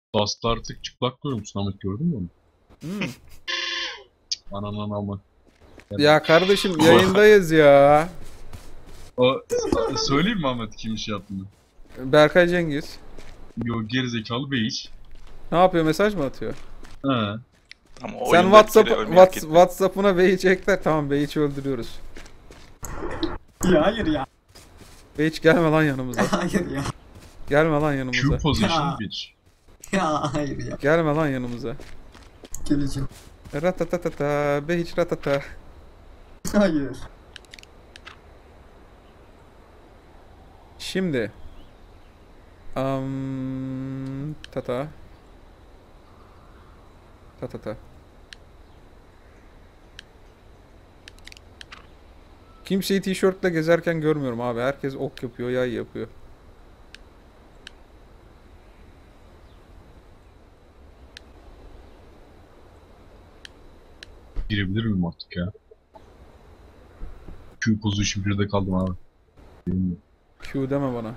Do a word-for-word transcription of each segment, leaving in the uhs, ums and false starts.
Dust'ta artık çıplak görüyormuşsun Ahmet, gördün mü onu? Hmm. Ananı alma. Yani, Ya kardeşim yayındayız ya. o, a- söyleyeyim mi Ahmet kim şey yaptığını? Berkay Cengiz. Yo, gerizekalı bey. Ne yapıyor, mesaj mı atıyor? He. Ama Sen oyunda bir WhatsApp kere ölmeyi hak Whats, ettim. WhatsApp'ına Beyiç'i ekle. Tamam, Beyiç'i öldürüyoruz. Ya hayır ya. Beyiç gelme lan yanımıza. Hayır ya. Gelme lan Q yanımıza. position Ya. bitch. Ya hayır ya. Gelme lan yanımıza. Geleceğim. Ratatatata, Beyiç ratata. Hayır. Şimdi. Um, tata. Tatata. Kimseyi tişörtle gezerken görmüyorum abi. Herkes ok yapıyor, yay yapıyor. Girebilir miyim artık ya? Q position birde kaldım abi. Bilmiyorum. Q deme bana.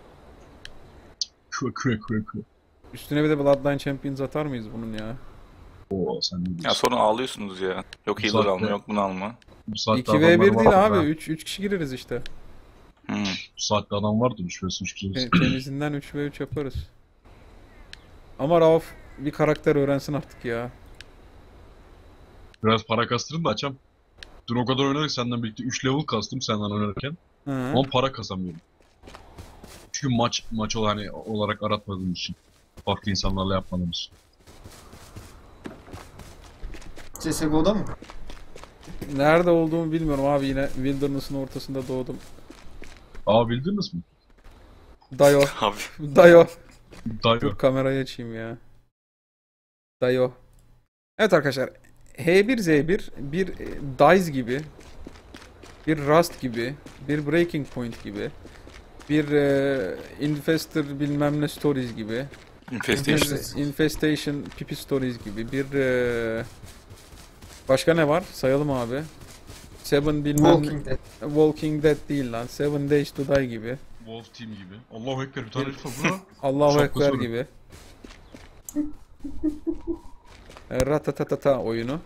Q Q Q Q. Üstüne bir de Bloodline Champions atar mıyız bunun ya? Oo sen ne Ya diyorsun? sonra ağlıyorsunuz ya. Yok Bu healer saatte- alma, yok bunu alma. Bu saatte iki ve bir adamlar değil vardır abi. ha. üç üç kişi gireriz işte. Hmm. Bu saatte adam vardır. üç ve üç Te- gireriz. Temizinden üç ve üç yaparız. Ama Rauf bir karakter öğrensin artık ya. Biraz para kastırın da açam. Dün o kadar oynadık senden birlikte üç level kastım senden oynarken. Hı. Ama para kazanmıyorum. Çünkü maç maç ol hani olarak aratmadığım için. Farklı insanlarla yapmadığım için. C S G O'da mı? Nerede olduğumu bilmiyorum abi, yine Wilderness'ın ortasında doğdum. Aa, bildiniz mi? Dayo. Abi Dayo. Dayo. Dur kamerayı açayım ya. Dayo. Evet arkadaşlar. H bir Z bir bir e, Dice gibi, bir Rust gibi, bir Breaking Point gibi, bir e, Infestor bilmem ne Stories gibi, infestation. bir Infestation Pipi Stories gibi, bir e, başka ne var? Sayalım abi. Seven bilmem Walking Dead. Walking Dead değil lan. Seven Days to Die gibi. Wolf Team gibi. Allahu Ekber, bir tane herif var buna. Allahu Şapka Ekber sorun. gibi. E, Ratatatata oyunu.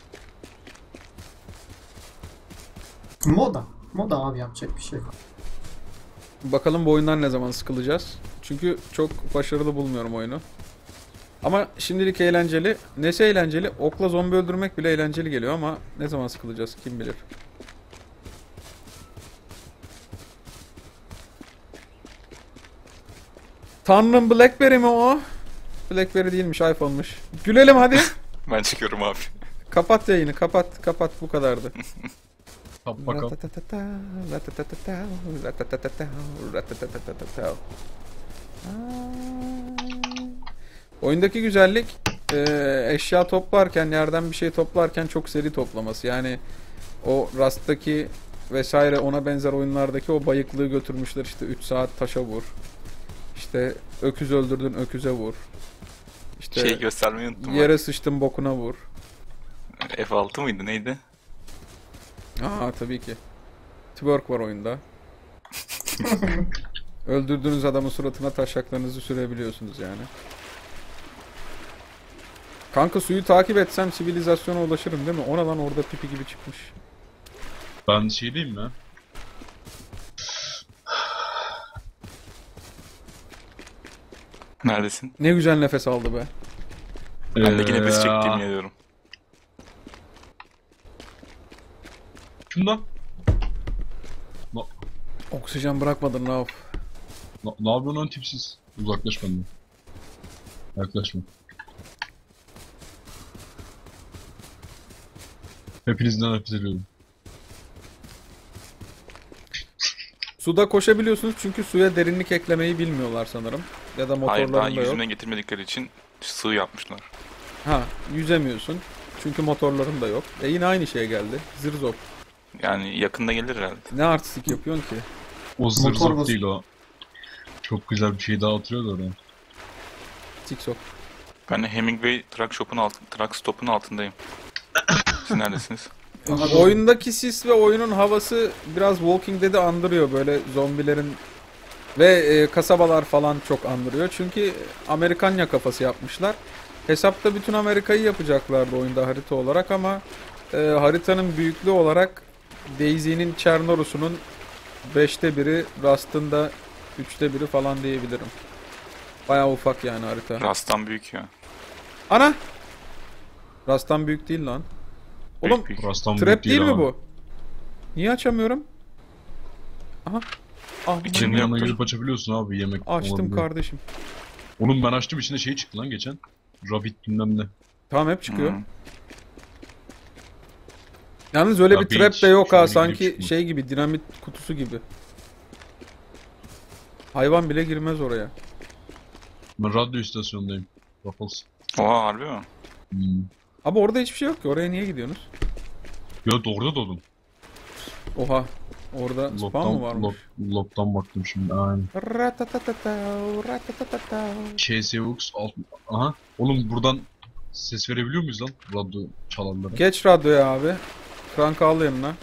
Moda. Moda abi, yapacak bir şey yok. Bakalım bu oyundan ne zaman sıkılacağız. Çünkü çok başarılı bulmuyorum oyunu. Ama şimdilik eğlenceli. Nesi eğlenceli? Okla zombi öldürmek bile eğlenceli geliyor ama ne zaman sıkılacağız kim bilir. Tanrım, Blackberry mi o? Blackberry değilmiş, iPhone'muş. Gülelim hadi. Ben çıkıyorum abi. Kapat yayını, kapat kapat, bu kadardı. Tap bakalım. Ratatatata, ratatatata, ratatatata, ratatatata. Aa. Oyundaki güzellik e, eşya toplarken, yerden bir şey toplarken çok seri toplaması. Yani o Rust'taki vesaire ona benzer oyunlardaki o bayıklığı götürmüşler, işte üç saat taşa vur. İşte öküz öldürdün, öküze vur. İşte Şeyi göstermeyi unuttum. yere sıçtın, bokuna vur. F altı mıydı neydi? Aa tabii ki. Twerk var oyunda. Öldürdüğünüz adamın suratına taşaklarınızı sürebiliyorsunuz yani. Kanka suyu takip etsem sivilizasyona ulaşırım değil mi? Ona lan orada pipi gibi çıkmış. Ben şey diyeyim mi? Neredesin? Ne güzel nefes aldı be. Bendeki Ee, nefes çektiğimi ediyorum. Şundan. Na, Oksijen bırakmadın Rauf. na, ne yapıyorsun lan tipsiz? Uzaklaş benden. Yaklaşma. Hepinizden nefret ediyorum. Suda koşabiliyorsunuz çünkü suya derinlik eklemeyi bilmiyorlar sanırım. Ya da Hayır, daha motorlarında yok. yüzüne getirmedikleri için sığ yapmışlar. Ha, yüzemiyorsun. Çünkü motorların da yok. E yine aynı şeye geldi. Zırzop. Yani yakında gelir herhalde. Ne artistik yapıyorsun ki? O Motor zırzop bas- değil o. Çok güzel bir şey daha atıyor da oraya. TikTok. Ben de Hemingway Truck Shop'un alt, Truck Stop'un altındayım. Siz neredesiniz? Aha, doğru. Oyundaki sis ve oyunun havası biraz Walking Dead'i andırıyor. Böyle zombilerin Ve e, kasabalar falan çok andırıyor. Çünkü Amerikanya kafası yapmışlar. Hesapta bütün Amerika'yı yapacaklardı oyunda harita olarak ama e, haritanın büyüklüğü olarak Daisy'nin Çernorusu'nun beşte biri, Rust'ın da üçte biri falan diyebilirim. Bayağı ufak yani harita. Rust'tan büyük ya. Ana! Rust'tan büyük değil lan. Büyük Oğlum büyük. Rastan trap büyük değil mi ama. bu? Niye açamıyorum? Aha. Ah, İçinde Senin yanına yoktur. girip açabiliyorsun abi yemek. açtım olabilir. kardeşim. Oğlum ben açtım içinde şey çıktı lan geçen. Rabbit bilmem ne. Tamam hep çıkıyor. Hmm. Yalnız öyle Ya bir bir trap hiç de yok ha, şöyle sanki girip çıkma. şey gibi, dinamit kutusu gibi. Hayvan bile girmez oraya. Ben radyo istasyonundayım. Waffles. Oha harbi mi? Hmm. Abi orada hiçbir şey yok ki, oraya niye gidiyorsunuz? Ya doğru doğdum. Oha, orada spam Lob'dan, mı varmış? lob, lob'dan baktım şimdi. Aynen. Ratatatata, ratatatata. K S Ux alt... Aha. Oğlum buradan ses verebiliyor muyuz lan? Radyo çalanlara. Geç radyoya abi. Frank al yanına.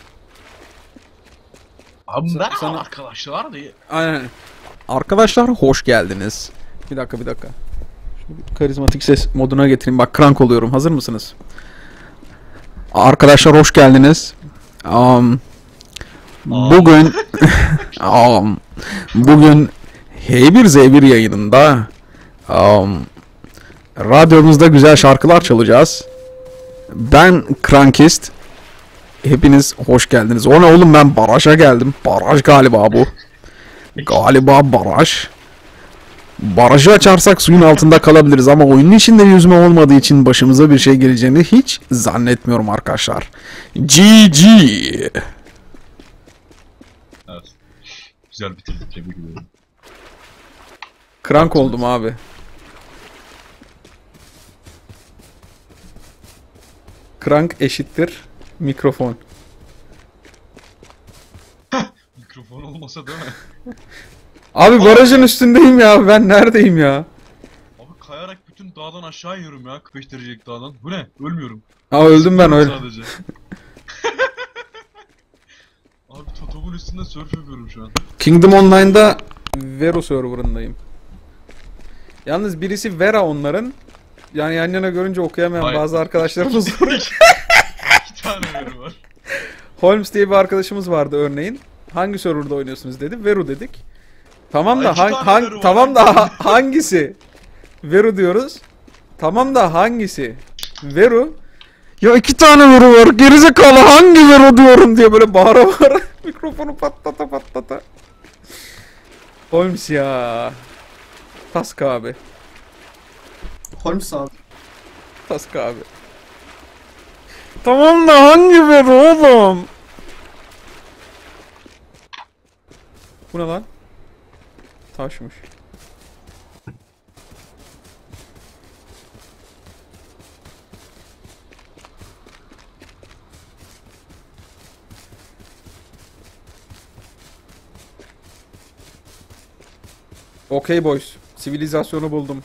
Abi Sa- merhaba sana- arkadaşlar diye. Aynen. Arkadaşlar hoş geldiniz. Bir dakika bir dakika. Şunu bir karizmatik ses moduna getireyim. Bak crank oluyorum. Hazır mısınız? Arkadaşlar hoş geldiniz. Um, bugün um, bugün H bir Z bir yayınında um, radyomuzda güzel şarkılar çalacağız. Ben Krankist. Hepiniz hoş geldiniz. O ne oğlum, ben baraja geldim. Baraj galiba bu. Galiba baraj. Barajı açarsak suyun altında kalabiliriz ama oyunun içinde yüzme olmadığı için başımıza bir şey geleceğini hiç zannetmiyorum arkadaşlar. G G. Evet. Güzel bitirdik, tebrik ederim. Krank oldum abi. Krank eşittir mikrofon. Mikrofon olmasa değil mi? Abi barajın üstündeyim ya. Ben neredeyim ya? Abi kayarak bütün dağdan aşağı iniyorum ya. kırk beş derecelik dağdan. Bu ne? Ölmüyorum. Aa öldüm ben öyle. Sadece. Abi totomun üstünde surf yapıyorum şu an. Kingdom Online'da Vero serverındayım. Yalnız birisi Vera onların. Yani yan yana görünce okuyamayan Hayır. bazı arkadaşlarımız var. İki tane veri var. Holmes diye bir arkadaşımız vardı örneğin. Hangi serverda oynuyorsunuz dedi. Veru dedik. Tamam da Ay, iki hang, tane hang- Veru var. tamam da ha- hangisi? Veru diyoruz. Tamam da hangisi? Veru. Ya iki tane Veru var. Gerizekalı hangi Veru diyorum diye böyle bağıra bağıra mikrofonu patlata patlata. Holmes ya. Task abi. Holmes abi. Task abi. Tamam da hangi Veru oğlum? Bu ne lan? Taşmış. Okey boys. Sivilizasyonu buldum.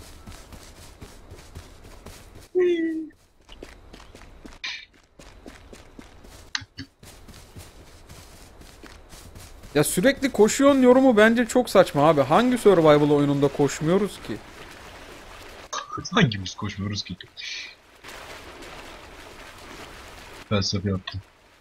Ya sürekli koşuyorsun yorumu bence çok saçma abi. Hangi survival oyununda koşmuyoruz ki? Hangimiz koşmuyoruz ki? Felsefe yaptım.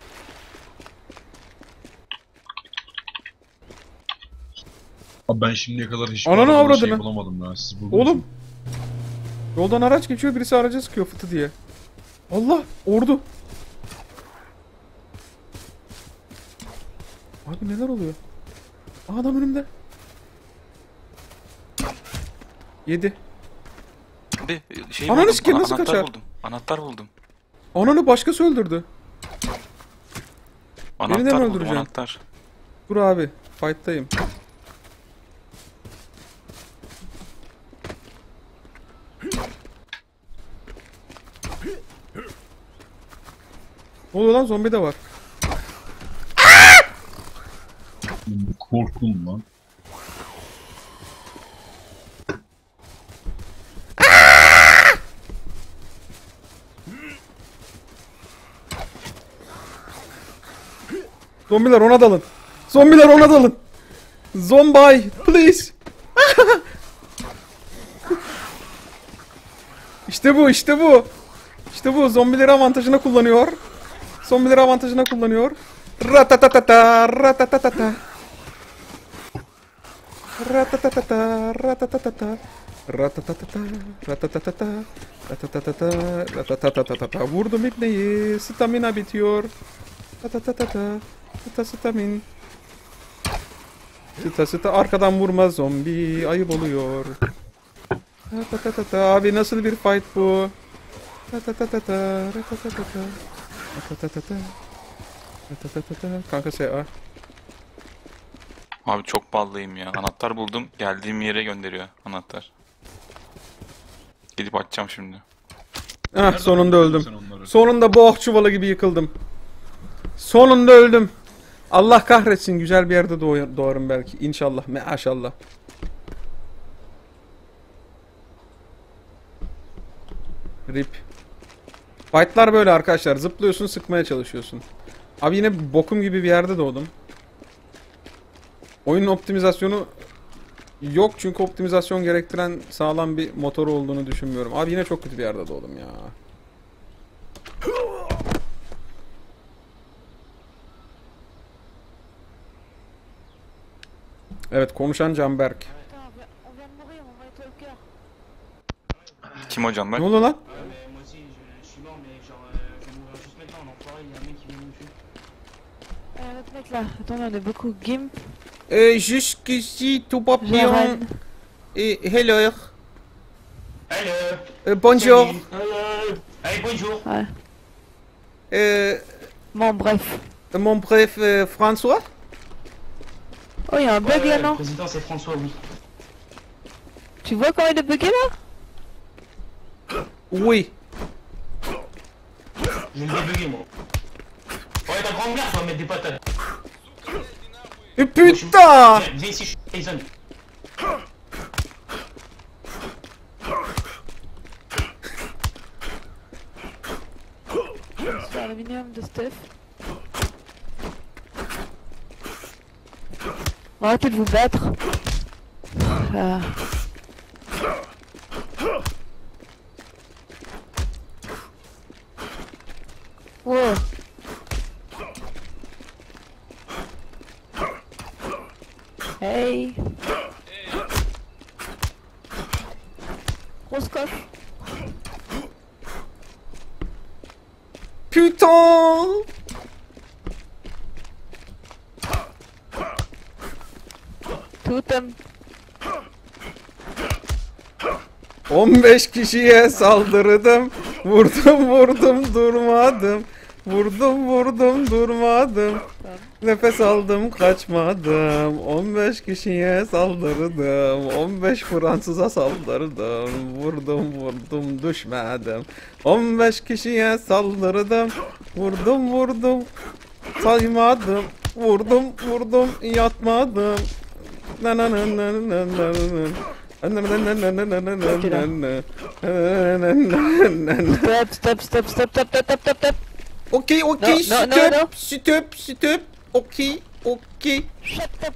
Abi ben şimdiye kadar hiç Ananı arabada avradını. şey bulamadım ya. Siz buldunuz Oğlum. mu? Yoldan araç geçiyor, birisi araca sıkıyor fıtı diye. Allah, ordu. Abi neler oluyor? Aa, adam önümde. Yedi. Bir şey Ananı buldum. sikeyim, ana- nasıl anahtar kaçar? buldum. Anahtar buldum. Ananı başkası öldürdü. Anahtar Yeniden buldum öldüreceğim. anahtar. Dur abi, fight'tayım. Ne oluyor lan, zombi de var. Korktum lan. Zombiler ona dalın. Zombiler ona dalın. Zombie, please. İşte bu, işte bu. İşte bu. Zombileri avantajına kullanıyor. Zombileri avantajına kullanıyor. Ratatatata, ratatatata. Ratatatata, ratatatata. Ratatatata, ratatatata. Ratatatata, ratatatata. Vurdum ibneyi. Stamina bitiyor. Ratatatata. Sita stamin. Sita sita arkadan vurma zombi. Ayıp oluyor. Ratatatata. Abi nasıl bir fight bu? Ratatatata, ratatatata. Ratatatata. Ratatatata. Kanka S A. Abi çok ballıyım ya. Anahtar buldum. Geldiğim yere gönderiyor anahtar. Gidip açacağım şimdi. Ah Nereden sonunda buldun öldüm. sen onları? Sonunda boğ çuvalı gibi yıkıldım. Sonunda öldüm. Allah kahretsin, güzel bir yerde doğ- doğarım belki. İnşallah. Maşallah. Rip. Fight'lar böyle arkadaşlar. Zıplıyorsun, sıkmaya çalışıyorsun. Abi yine bokum gibi bir yerde doğdum. Oyunun optimizasyonu yok çünkü optimizasyon gerektiren sağlam bir motoru olduğunu düşünmüyorum. Abi yine çok kötü bir yerde doğdum ya. Evet, konuşan Canberk. Putain, on vient, on vient de mourir, on va nettoyer le cœur. Kim hocam Ne ben? oldu lan? Ouais, mais moi aussi, je, je suis mort, mais genre, euh, je vais mourir juste maintenant. L'enfoiré, il y a un mec qui vient de me tuer. Euh, l'autre mec là, attendez, on est beaucoup. Gimp, Euh, jusqu'ici tout va bien. Jaren. Et hello. Hello. Euh, bonjour. Salut. Hello. Allez, bonjour. Ouais. Euh, Bon, bref. mon bref euh, François. Oh, il y a un bug Ouais, là, le non? président, c'est François, oui. Tu vois quand il est bugué là? Oui. Je vais me débugger, moi. Ouais, ta grande mère, tu vas mettre des patates. Et putain. Viens, viens ici, je suis Tyson. C'est l'aluminium de Steph. Arrêtez de vous battre. Ah. Wow. Hey. Grosse coche. Putain. Totem. on beş kişiye saldırdım. Vurdum vurdum durmadım. Vurdum vurdum durmadım. Nefes aldım kaçmadım. on beş kişiye saldırdım. on beş Fransız'a saldırdım. Vurdum vurdum düşmedim. on beş kişiye saldırdım. Vurdum vurdum saymadım. Vurdum vurdum yatmadım. Na na na na na na na. Stop, stop, stop, stop, stop, stop, stop, stop, stop. Okay, okay, No, no, stop, no, no. stop, stop. Okay, okay. Shut up.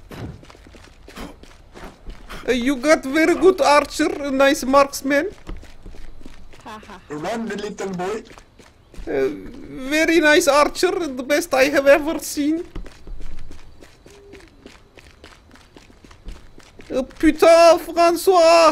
Uh, you got very good archer, nice marksman. Haha. Run, the little boy. Uh, very nice archer, the best I have ever seen. Uh, putain, François!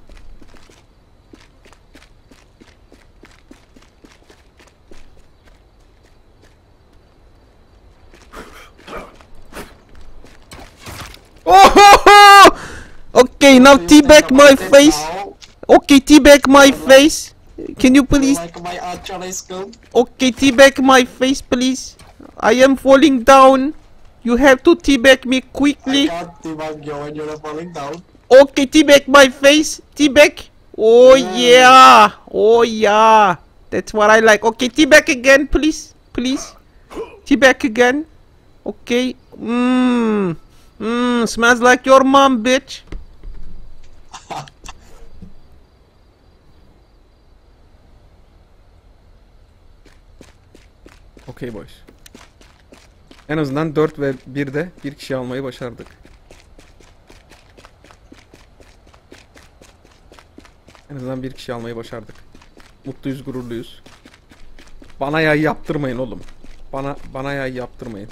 Oh, ho, ho! Okay, now teabag my face. Okay, teabag my face. Can you please? Like my archery skill. Okay, teabag my face, please. I am falling down. You have to teabag me I quickly. can't debug you when you're falling down. Okay, teabag my face. Teabag. Oh yeah. Oh yeah. That's what I like. Okay, teabag again, please. Please. Teabag again. Okay. Mmm. Mmm. Smells like your mom, bitch. Okay boys. En azından dört ve birde bir kişi almayı başardık. azından bir kişi almayı başardık. Mutluyuz, gururluyuz. Bana yay yaptırmayın oğlum. Bana bana yay yaptırmayın.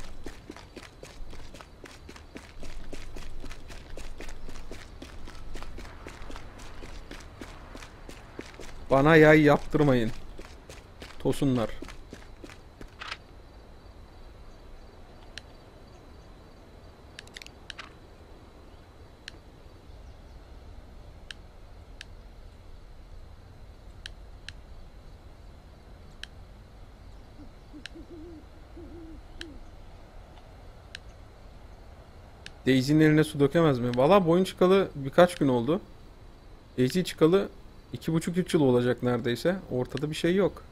Bana yay yaptırmayın. Tosunlar. Daisy'nin eline su dökemez mi? Valla boyun çıkalı birkaç gün oldu. Daisy çıkalı iki buçuk üç yıl olacak neredeyse. Ortada bir şey yok.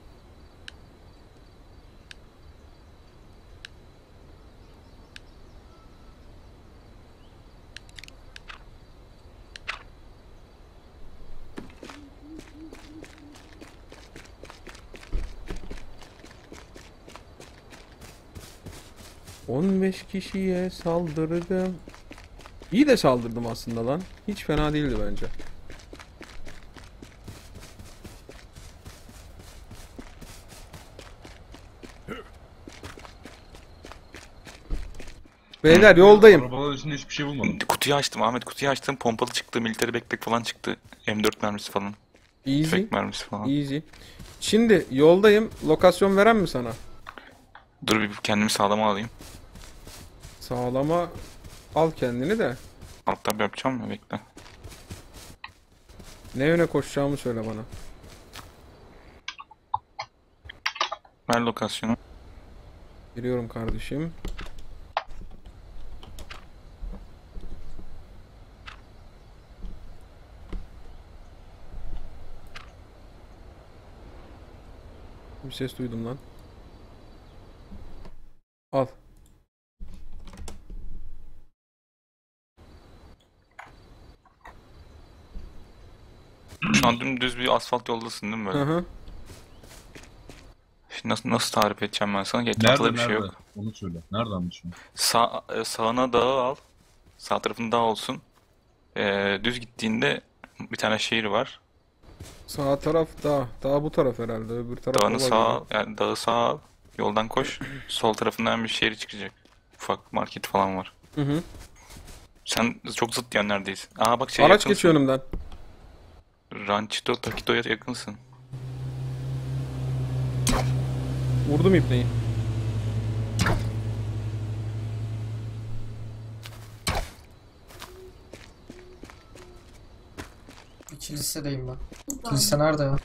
on beş kişiye saldırdım. İyi de saldırdım aslında lan. Hiç fena değildi bence. Beyler yoldayım. Arabalar üstünde hiçbir şey bulmadım. Kutuyu açtım Ahmet, kutuyu açtım. Pompalı çıktı, military backpack falan çıktı. M dört mermisi falan. Easy. Tüfek mermisi falan. Easy. Şimdi yoldayım. Lokasyon veren mi sana? Dur bir kendimi sağlama alayım. Sağlama al kendini de. Altta bir yapacağım mı? Bekle. Ne yöne koşacağımı söyle bana. Ver lokasyonu. Giriyorum kardeşim. Bir ses duydum lan. Al. Şu an dümdüz bir asfalt yoldasın değil mi Hı böyle? hı. Şimdi nasıl, nasıl tarif edeceğim ben sana? Nerede Etrafta bir nerede? şey yok. Onu söyle. Nerede anlaşılıyor? Sağ, e, sağına dağı al. Sağ tarafın dağ olsun. Ee, düz gittiğinde bir tane şehir var. Sağ taraf dağ. Dağ bu taraf herhalde. Öbür taraf Dağını ova sağa, gibi. yani dağı sağa al. Yoldan koş. Sol tarafından bir şehir çıkacak. Ufak market falan var. Hı hı. Sen çok zıt yönlerdeyiz. Aa bak şey Araç yakınsın. geçiyor önümden. Ranchito Taquito'ya yakınsın. Vurdum ipneyi. Kilisedeyim ben. Kilise nerede ya?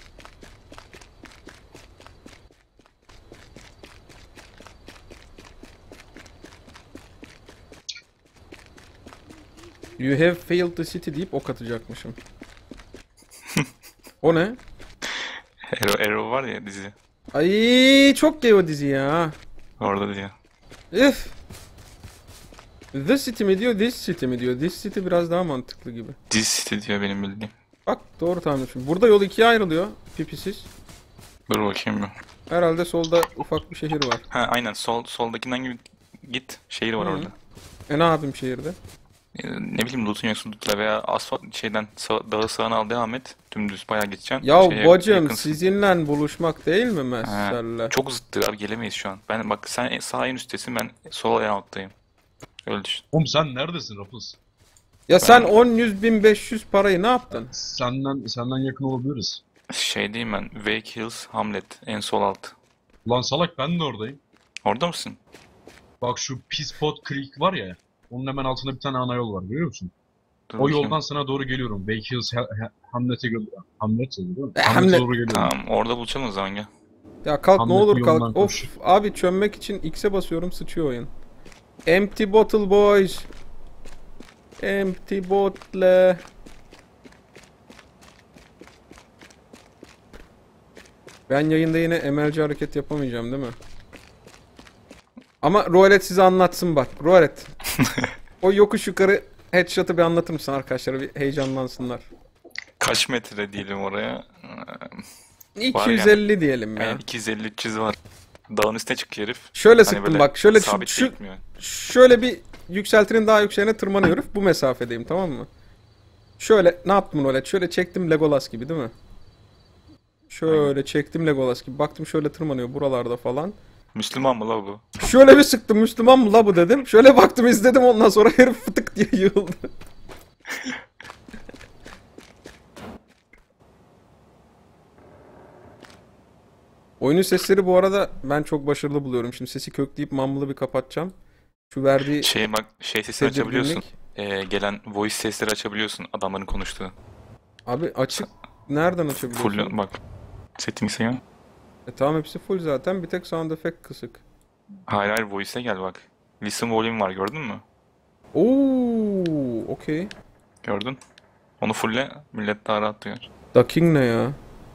You have failed the city deyip ok atacakmışım. O ne? Arrow, Arrow var ya dizi. Ay çok gay o dizi ya. Orada diyor. Üf. The city mi diyor, this city mi diyor? This city biraz daha mantıklı gibi. Dizi City diyor benim bildiğim. Bak doğru tahmin etmişim. Burada yol ikiye ayrılıyor. Pipisiz. Dur bakayım bir. Herhalde solda ufak bir şehir var. Ha aynen sol soldakinden gibi git. Şehir var Hı. orada. E ne yapayım şehirde? Ee, ne bileyim loot'un yoksa loot'la veya asfalt şeyden sağ, dağı sağına al devam et. Dümdüz bayağı gideceksin. Ya Şeye bacım yakınsın. sizinle buluşmak değil mi Ha, mesele? çok zıttır abi gelemeyiz şu an. Ben bak sen sağ en üsttesin ben sol en alttayım. Öyle düşün. Oğlum sen neredesin Raffles? Ya sen on, yüz, bin beş yüz parayı ne yaptın? Senden senden yakın olabiliriz. Şeydeyim ben. Wake Hills Hamlet en sol alt. Ulan salak ben de oradayım. Orada mısın? Bak şu Peacepot Creek var ya. Onun hemen altında bir tane ana yol var görüyor musun? Dur O bakayım. yoldan sana doğru geliyorum. Wake Hills Ha- Ha- Hamlet'e gö- Hamlet değil mi? E, Hamlet'e Hamlet. doğru geliyorum. Tamam orada buluşalım o zaman gel. Ya kalk ne Hamlet olur yolundan kalk. koş. Of abi çömmek için X'e basıyorum sıçıyor oyun. Empty bottle boys. Empty bottle. Ben yayında yine M L C hareket yapamayacağım değil mi? Ama Roalet size anlatsın bak. Roalet. O yokuş yukarı headshot'ı bir anlatır mısın arkadaşlara bir heyecanlansınlar. Kaç metre diyelim oraya? Ee, iki yüz elli diyelim ya. Yani iki yüz elli üç yüz var. Dağın üstüne çıkıyor herif. Şöyle Hani sıktım böyle bak. Şöyle şu, sabit şu, gitmiyor. şöyle bir yükseltinin daha yükseğine tırmanıyoruz. Bu mesafedeyim tamam mı? Şöyle ne yaptım Rolet? Şöyle çektim Legolas gibi değil mi? Şöyle çektim Legolas gibi. Baktım şöyle tırmanıyor buralarda falan. Müslüman mı la bu? Şöyle bir sıktım, Müslüman mı la bu dedim. Şöyle baktım izledim, ondan sonra herif fıtık diye yığıldı. Oyunun sesleri bu arada ben çok başarılı buluyorum. Şimdi sesi kökleyip mumble'ı bir kapatacağım. Şu verdiği Şey bak şey sesini tedirginlik. açabiliyorsun. Ee, gelen voice sesleri açabiliyorsun adamların konuştuğu. Abi açık. Nereden açabiliyorsun? Full bak. Settings'e gel. E tamam, hepsi full zaten. Bir tek sound effect kısık. Hayır hayır voice'e gel bak. Listen volume var gördün mü? Oo, okey. Gördün. Onu fulle millet daha rahat duyar. Ducking ne ya?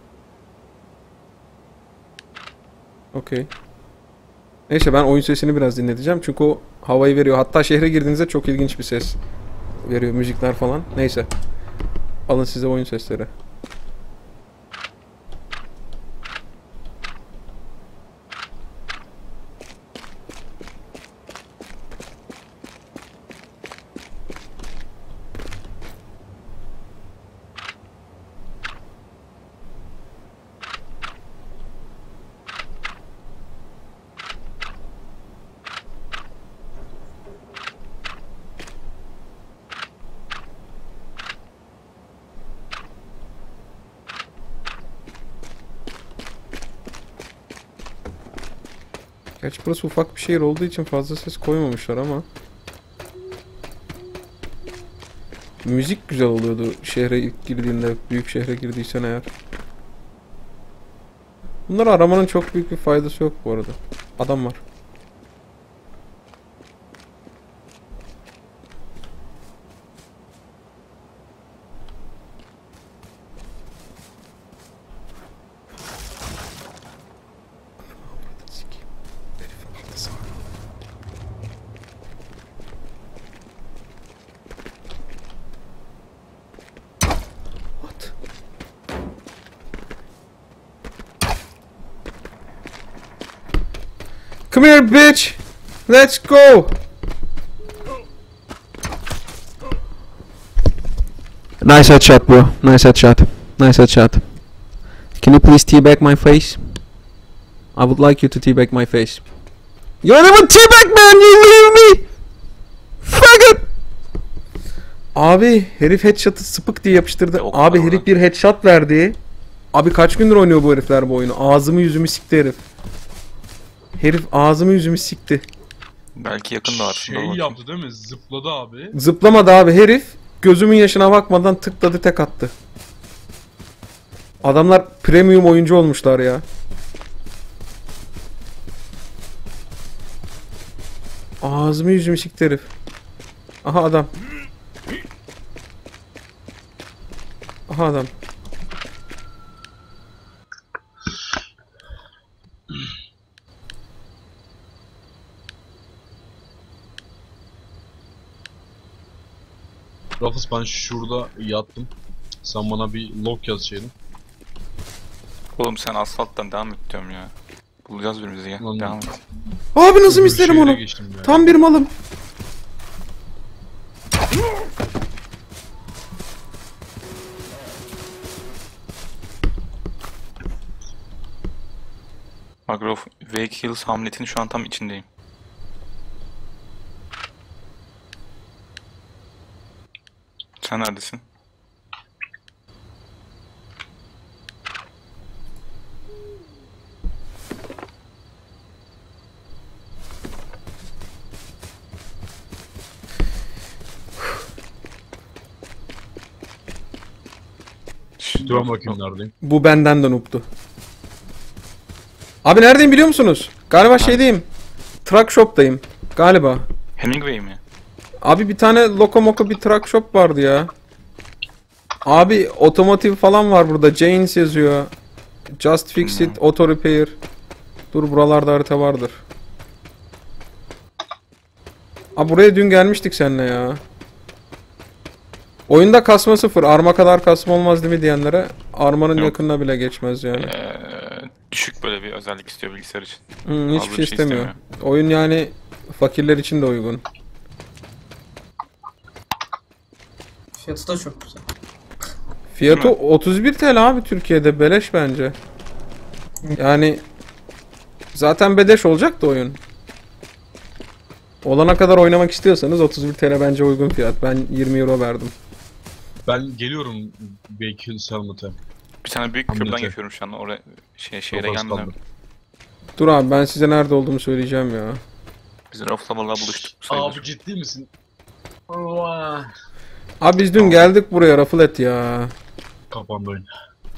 Okey. Neyse, ben oyun sesini biraz dinleteceğim çünkü o havayı veriyor. Hatta şehre girdiğinizde çok ilginç bir ses veriyor, müzikler falan. Neyse. Alın size oyun sesleri. Gerçi burası ufak bir şehir olduğu için fazla ses koymamışlar ama müzik güzel oluyordu şehre ilk girdiğinde, büyük şehre girdiysen eğer. Bunları aramanın çok büyük bir faydası yok bu arada. Adam var. What? Come here, bitch! Let's go! Nice headshot, bro. Nice headshot. Nice headshot. Can you please teabag my face? I would like you to teabag my face. You don't even teabag, man! You leave me! Fuck it! Abi herif headshot'ı sıpık diye yapıştırdı. Yok Abi lan. herif bir headshot verdi. Abi kaç gündür oynuyor bu herifler bu oyunu? Ağzımı yüzümü sikti herif. Herif ağzımı yüzümü sikti. Belki yakın da var. Şey Dur bakayım. yaptı değil mi? Zıpladı abi. Zıplamadı abi herif. Gözümün yaşına bakmadan tıkladı, tek attı. Adamlar premium oyuncu olmuşlar ya. Ağzımı yüzümü sikti herif. Aha adam. Aha adam. Rafız, ben şurada yattım. Sen bana bir log yaz şeyini. Oğlum sen asfalttan devam et diyorum ya. Bulacağız birbirimizi ya. Lan- Devam et. Abi nasıl Öbür isterim şehre onu? geçtim ya. Tam bir malım. Agrov Wake Hills hamletin şu an tam içindeyim. Sen neredesin? Dur ben bakayım neredeyim. Bu benden de noob'tu. Abi neredeyim biliyor musunuz? Galiba şeydeyim. Truck shop'tayım. Galiba. Hemingway mi? Abi bir tane lokomoko bir truck shop vardı ya. Abi otomotiv falan var burada. Janes yazıyor. Just fix it, auto repair. Dur, buralarda harita vardır. Abi buraya dün gelmiştik seninle ya. Oyunda kasma sıfır. Arma kadar kasma olmaz değil mi diyenlere. Armanın Yok. yakınına bile geçmez yani. Ee, düşük böyle bir özellik istiyor bilgisayar için. Hmm, hiçbir fazla şey bir şey istemiyor. Oyun yani fakirler için de uygun. Fiyatı da çok güzel. Fiyatı Değil mi? otuz bir T L abi Türkiye'de beleş bence. Yani zaten beleş olacak da oyun. Olana kadar oynamak istiyorsanız otuz bir T L bence uygun fiyat. Ben yirmi euro verdim. Ben geliyorum Vehicle Helmet'e. Bir tane büyük Hamlete. köprüden geçiyorum şu an. Oraya şey, şehre Çok az gelmiyorum. kaldı. Dur abi ben size nerede olduğumu söyleyeceğim ya. Biz Rauf'la valla buluştuk sayılır. Abi ciddi misin? Vah. Abi biz dün geldik buraya Raflet ya. Kapandı oyun.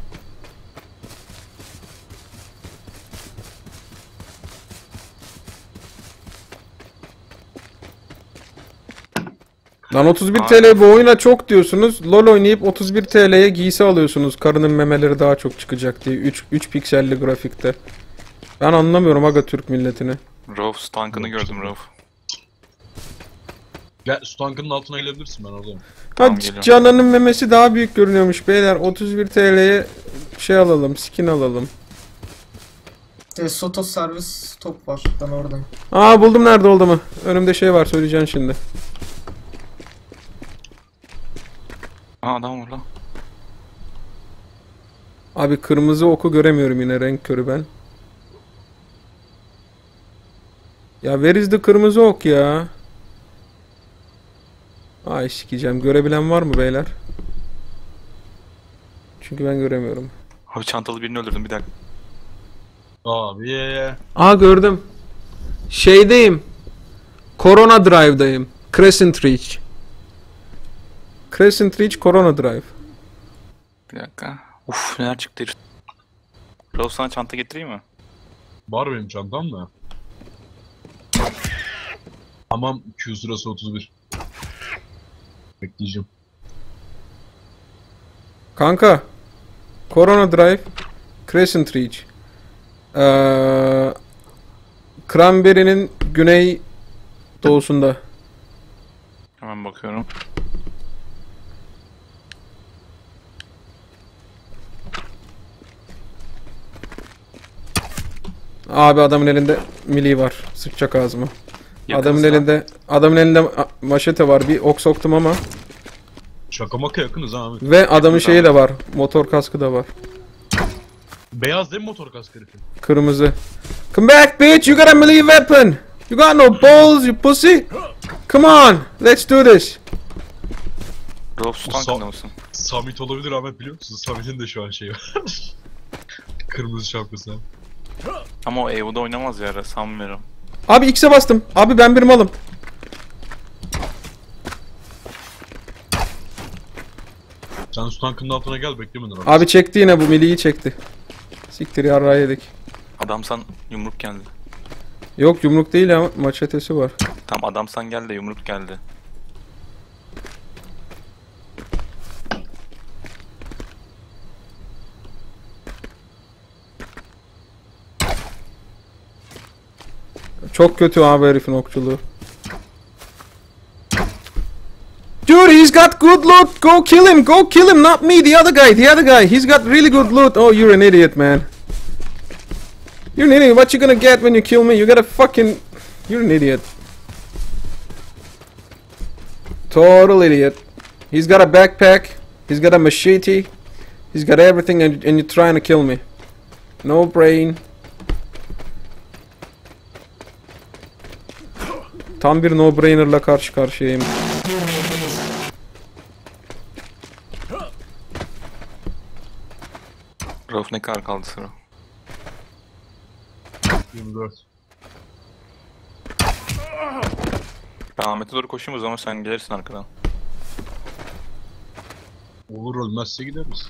Lan otuz bir T L bu oyuna çok diyorsunuz. LoL oynayıp otuz bir T L'ye giysi alıyorsunuz. Karının memeleri daha çok çıkacak diye. üç üç pikselli grafikte. Ben anlamıyorum aga Türk milletini. Rauf tankını gördüm Rauf. Gel su tankının altına gelebilirsin, ben oradayım. Tamam, Ha, geliyorum. Canan'ın memesi daha büyük görünüyormuş beyler. otuz bir T L'ye şey alalım, skin alalım. De Soto servis top var. Ben oradayım. Aa buldum nerede olduğumu. Önümde şey var söyleyeceğim şimdi. Aa adam var lan. Abi kırmızı oku göremiyorum yine renk körü ben. Ya where is the kırmızı ok ya? Ay sikeceğim. Görebilen var mı beyler? Çünkü ben göremiyorum. Abi çantalı birini öldürdüm bir dakika. Abi. Aa gördüm. Şeydeyim. Corona Drive'dayım. Crescent Reach. Crescent Reach Corona Drive. Bir dakika. Uf neler çıktı herif. Rauf sana çanta getireyim mi? Var benim çantam da. Tamam, Q sırası otuz bir. Bekleyeceğim. Kanka. Corona Drive. Crescent Reach. Ee, Cranberry'nin güney doğusunda. Hemen bakıyorum. Abi adamın elinde mili var. Sıkacak ağzıma. Yakınız Adamın lan. elinde adamın elinde ma- maşete var. Bir ok soktum ama. Şaka maka yakınız ha Ahmet. Ve adamın şeyi de var. Motor kaskı da var. Beyaz değil mi motor kask herifin? Kırmızı. Come back bitch, you got a melee weapon. You got no balls, you pussy. Come on, let's do this. Rauf su Bu tankında sa- mısın? Samet olabilir Ahmet, biliyor musun? Samet'in de şu an şeyi var. Kırmızı şapkası. Ama o E U'da oynamaz ya sanmıyorum. Abi X'e bastım. Abi ben bir malım. Sen su tankının altına gel, beklemedin abi. Abi çekti yine bu miliyi çekti. Siktir yarrağı yedik. Adamsan yumruk geldi. Yok yumruk değil ama maçetesi var. Tam adamsan gel de yumruk geldi. Çok kötü abi herifin okçuluğu. Dude, he's got good loot. Go kill him. Go kill him. Not me. The other guy. The other guy. He's got really good loot. Oh, you're an idiot, man. You're an idiot. What you gonna get when you kill me? You gotta fucking... You're an idiot. Total idiot. He's got a backpack. He's got a machete. He's got everything and, and you're trying to kill me. No brain. Tam bir no-brainer'la karşı karşıyayım. Rauf ne kadar kaldı sıra? yirmi dört. Ben Ahmet'e doğru koşayım o zaman sen gelirsin arkadan. Olur, ölmezse gideriz.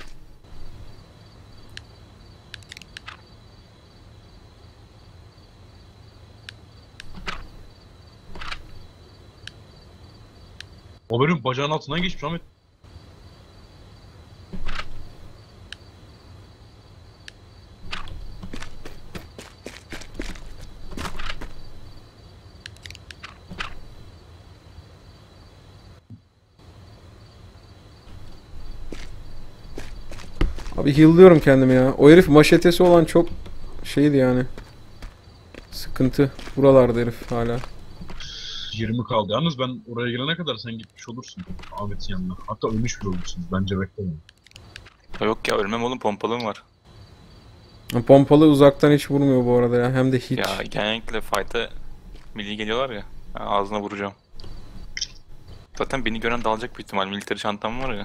O benim bacağın altından geçmiş Ahmet. Abi heal'lıyorum kendimi ya. O herif maşetesi olan çok şeydi yani. Sıkıntı. Buralarda herif hala. yirmi kaldı. Yalnız ben oraya gelene kadar sen gitmiş olursun Ahmet'in yanına. Hatta ölmüş bile olursun. Bence bekleme. Yok ya, ölmem oğlum, pompalım var. Pompalı uzaktan hiç vurmuyor bu arada ya. Hem de hiç. Ya genellikle fight'a milli geliyorlar ya. Ben ağzına vuracağım. Zaten beni gören dalacak büyük ihtimal. Military çantam var ya.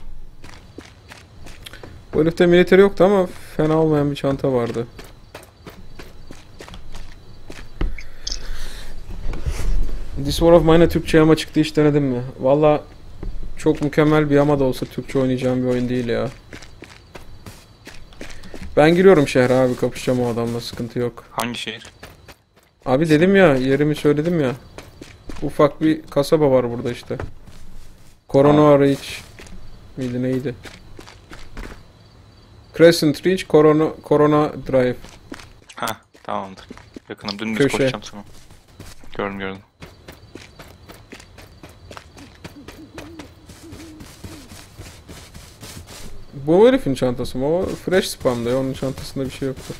Bu herifte militeri yoktu ama fena olmayan bir çanta vardı. This War of Mine'a Türkçe yama çıktı, hiç denedim mi? Valla çok mükemmel bir yama da olsa Türkçe oynayacağım bir oyun değil ya. Ben giriyorum şehre abi, kapışacağım o adamla, sıkıntı yok. Hangi şehir? Abi dedim ya, yerimi söyledim ya. Ufak bir kasaba var burada işte. Corona Reach miydi neydi? Crescent Reach, Corona, Corona Drive. Ha, tamamdır. Yakınım, dümdüz Köşe. koşacağım sana. Gördüm gördüm. Bu herifin çantası mı? O fresh spam'da ya, onun çantasında bir şey yoktu.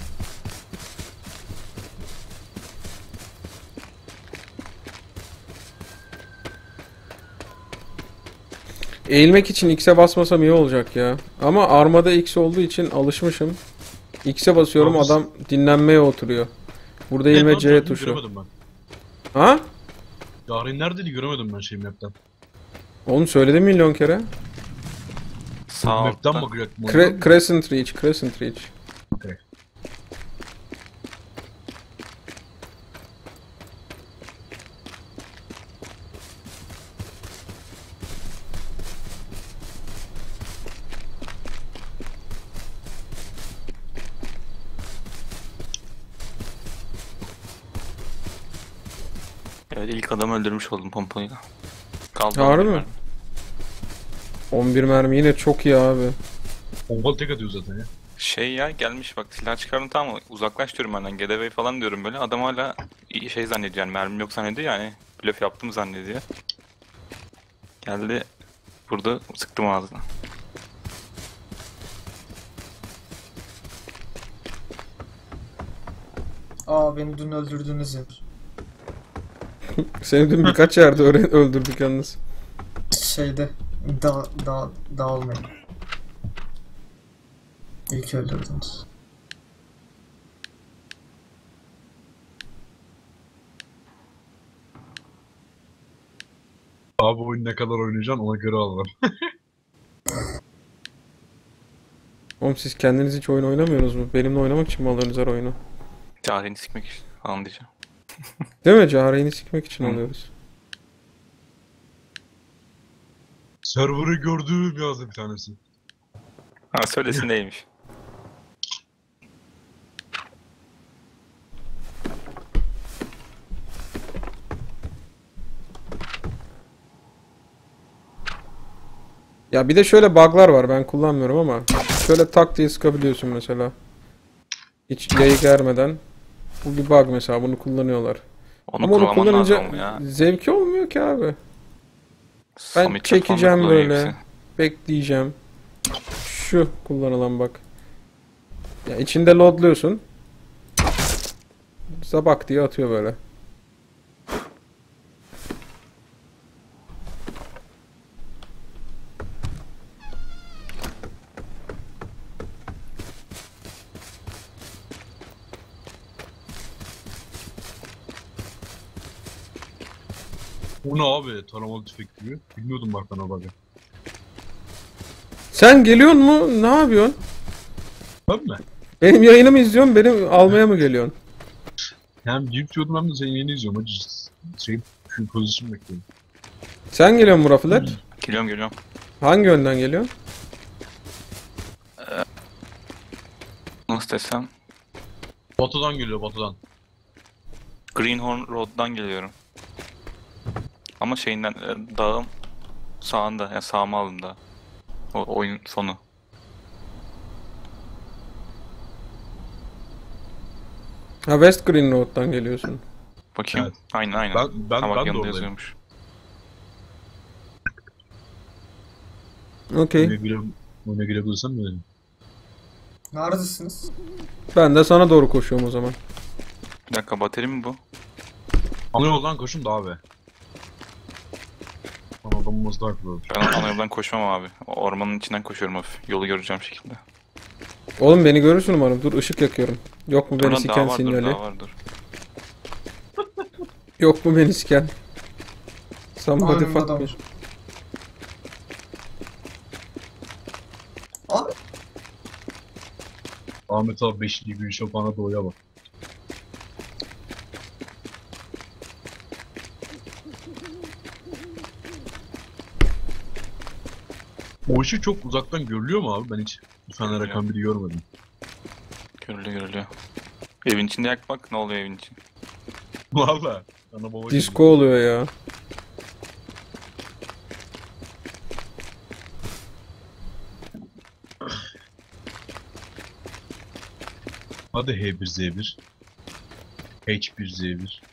Eğilmek için X'e basmasam iyi olacak ya. Ama armada X olduğu için alışmışım. X'e basıyorum, Abi- adam dinlenmeye oturuyor. Burada eğilme Evet, C gördüm, tuşu. Göremedim ben. Ha? Yarin neredeydi göremedim ben şey map'ten. Oğlum söyledim milyon kere. Sağ Map'ten altta. bakacaktım. Cre- ona. Crescent Reach, Crescent Reach. Okey. Evet, ilk adamı öldürmüş oldum pompalıyla. Kaldı Harbi on bir mi? mermi. on bir mermi yine çok iyi abi. Pompalı tek atıyor zaten ya. Şey ya, gelmiş bak, silah çıkardım, tamam mı? Uzaklaş diyorum benden. Get away falan diyorum böyle. Adam hala şey zannediyor yani, mermim yok zannediyor yani. Blöf yaptım zannediyor. Geldi. Burada sıktım ağzına. Aa beni dün öldürdüğünüz yer. Seni dün birkaç yerde öğren- öldürdük yalnız. Şeyde dağ, dağ, dağ olmayın. İlk öldürdünüz. Abi oyun ne kadar oynayacaksın ona göre al var. Oğlum siz kendiniz hiç oyun oynamıyorsunuz mu? Benimle oynamak için mi alıyorsunuz her oyunu? Cahreyn'i sikmek falan diyeceğim. Değil mi? Cahreyn'i sikmek için Hı. alıyoruz. Server'ı gördüğüm yazdı bir tanesi. Ha, söylesin neymiş. Ya bir de şöyle bug'lar var, ben kullanmıyorum ama şöyle tak diye sıkabiliyorsun mesela. Hiç yayı germeden. Bu bir bug mesela, bunu kullanıyorlar. Onu Ama onu kuralaman kullanınca lazım ya. zevki olmuyor ki abi. Ben Samet çekeceğim falan böyle. kullanıyor Bekleyeceğim. Şu kullanılan bak. Ya içinde loadluyorsun. Zabak diye atıyor böyle. O ne abi? Taramalı tüfek gibi. Bilmiyordum bak ben o bug'ı. Sen geliyorsun mu? Ne yapıyorsun? Ben mi? Benim yayınımı izliyorsun, beni almaya mı geliyorsun? Hem yürütüyordum hem de seni yeni izliyorum. Hacı şey, şu pozisyon bekliyorum. Sen geliyorsun mu Rafilet? ya. Geliyorum geliyorum. Hangi yönden geliyorsun? Nasıl desem. Batıdan geliyor batıdan. Greenhorn Road'dan geliyorum. Ama şeyinden, e, dağın sağında, yani sağıma aldım da. O oyun sonu. Ha, West Green Road'dan geliyorsun. Bakayım. Evet. Aynen aynen. Ben, ben, Ha, bak ben de yanında oradayım. yazıyormuş. Okey. Oyuna gire, oyuna girebilirsem mi? Neredesiniz? Ben de sana doğru koşuyorum o zaman. Bir dakika, bateri mi bu? Ana yoldan koşun da abi. Ana oradan olması daha kolay olur. Ben ana yoldan koşmam abi. O ormanın içinden koşuyorum hafif. Yolu göreceğim şekilde. Oğlum beni görürsün umarım. Dur ışık yakıyorum. Yok mu beni Ulan siken daha var dur, sinyali? daha var dur. Yok mu beni siken? Somebody Önümde fuck adam me. var. Abi Ahmet abi beşinci gün şapağına doğuya bak. O ışık çok uzaktan görülüyor mu abi? Ben hiç bu fener Görülüyor. yakan biri görmedim. Görülüyor görülüyor. Evin içinde yak bak ne oluyor evin için. Valla. Ana baba Disco oluyor ya. Hadi H bir Z bir. H bir Z bir.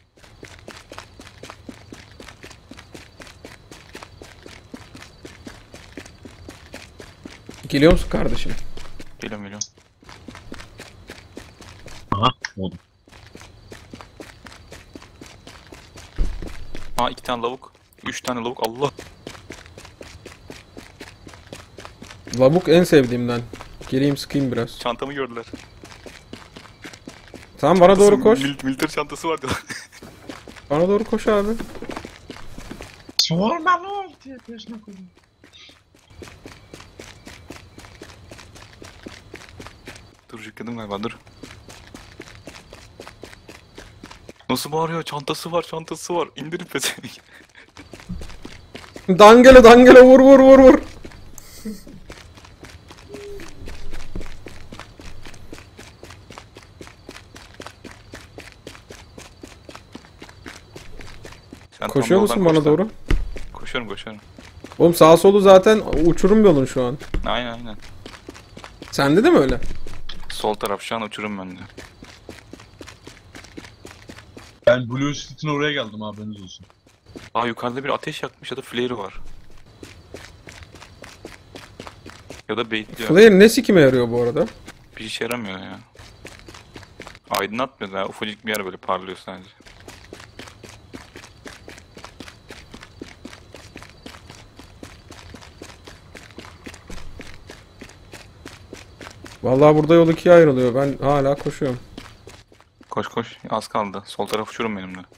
Geliyor musun kardeşim? Geliyorum geliyorum. Aha oldu. Aa iki tane lavuk. Üç tane lavuk Allah. Lavuk en sevdiğimden. Geleyim sıkayım biraz. Çantamı gördüler. Tamam bana doğru koş. Mil militer çantası vardı. Bana doğru koş abi. Sorma ne oldu diye peşine koydum. Dur yıkadım galiba dur. Nasıl bağırıyor? Çantası var, çantası var. İndirin pezevenk. Dangele dangele vur vur vur vur. Sen tam Koşuyor yoldan musun bana koş lan. doğru? Koşuyorum koşuyorum. Oğlum sağ solu zaten uçurum yolun şu an. Aynen aynen. Sende de mi öyle? Sol taraf şu an uçurum bende. Ben Blue Street'in oraya geldim haberiniz olsun. Aa yukarıda bir ateş yakmış ya da flare var. Ya da baitliyor. Flare ne sikime yarıyor bu arada? Bir işe yaramıyor ya. Aydınlatmıyor ya. Ufacık bir yer böyle parlıyor sadece. Vallahi burada yol ikiye ayrılıyor. Ben hala koşuyorum. Koş koş. Az kaldı. Sol taraf uçurum benim de.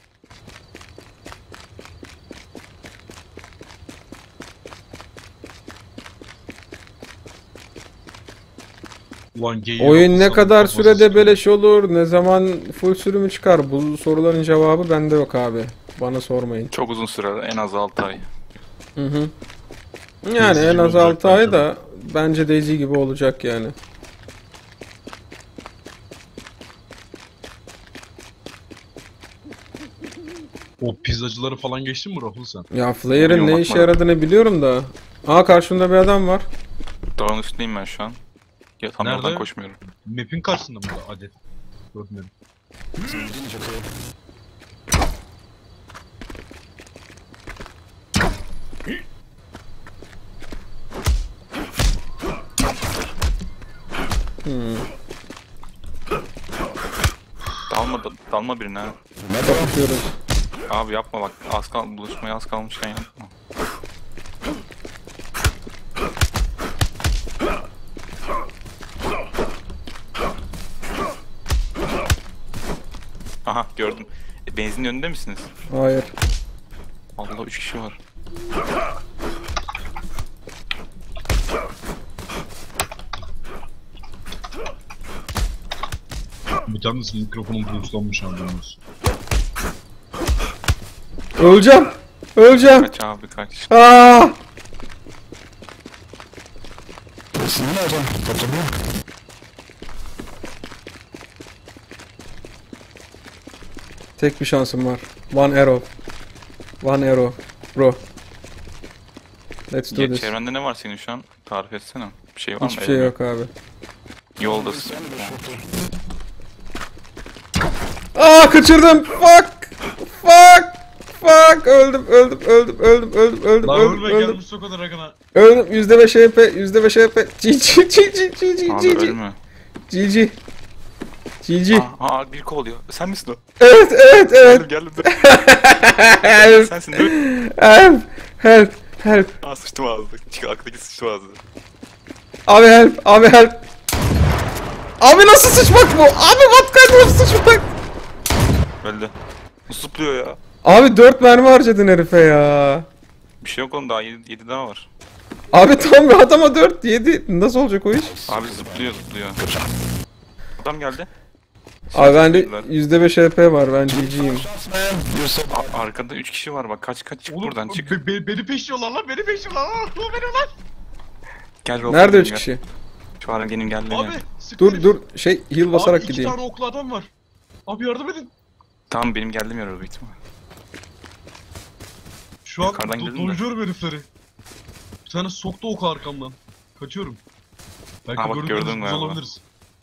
Ulan geyiği Oyun ne yapmasam kadar kafası sürede sıkıyor. beleş olur? Ne zaman full sürümü çıkar? Bu soruların cevabı bende yok abi. Bana sormayın. Çok uzun sürer. En az altı ay. Hı hı. Yani Daisy en gibi az olacak altı ay bence da bence Daisy gibi olacak yani. O pizzacıları falan geçtin mi Rahul sen? Ya Flare'ın Biliyorum, ne işe bakmadım. yaradığını biliyorum da. Aa karşımda bir adam var. Dağın üstündeyim ben şu an. Ya tam Nerede? yoldan koşmuyorum. Map'in karşısında mı da adet? Görmedim. Hmm. Dalma, da- dalma birine ha. Bakıyoruz. Abi yapma bak. Az kal buluşmaya az kalmışken yapma. Aha gördüm. E, benzin önünde misiniz? Hayır. Allah üç kişi var. Bir tanesi mikrofonum boostlanmış haberiniz olsun. Öleceğim. Öleceğim. Kaç abi kaç. Aa! Tek bir şansım var. One arrow. One arrow. Bro. Let's do Ya, this. çevrende ne var senin şu an? Tarif etsene. Bir şey var mı? Hiçbir şey Evde? yok abi. Yoldasın. Aa kaçırdım. Fuck. Fuck. Fuck. Öldüm, öldüm, öldüm, öldüm, öldüm, öldüm, Lan öldüm, ölme öldüm. gelmiş o kadar akına. Öldüm. yüzde beş H P, yüzde beş H P. G G G G G G Abi G G ölme. G G G G. Aa, aa bir kovalıyor. Sen misin o? Evet, evet, evet. Geldim geldim. Help, Sensin değil mi? help, help. Help. Aa sıçtım ağzına. Çık arkadaki sıçtım ağzına. Abi help. Abi help. Abi nasıl sıçmak bu? Abi what kind of sıçmak? Öldü. Nasıl zıplıyor ya? Abi dört mermi harcadın herife ya. Bir şey yok oğlum daha yedi daha var. Abi tam bir adama dört yedi. Nasıl olacak o iş? Abi zıplıyor zıplıyor. Adam geldi. Abi bende yüzde beş H P var, ben G G'yim. A- arkada üç kişi var bak kaç kaç çık Oğlum, buradan çık. be- be- beni peşliyorlar lan, beni peşliyorlar lan. Lan benim lan. Gel Rob, Nerede benim üç gel. kişi? Şu an benim geldi Abi ya. Dur dur şey heal basarak Abi iki gideyim. tane oklu adam var. Abi yardım edin. Tamam benim geldim ya büyük ihtimal. Şu an Yukarıdan do- gidelim de. dojluyorum herifleri. Bir tane soktu oku arkamdan. Kaçıyorum. Belki Ha, bak, görünmez gördüm biz galiba. olabiliriz.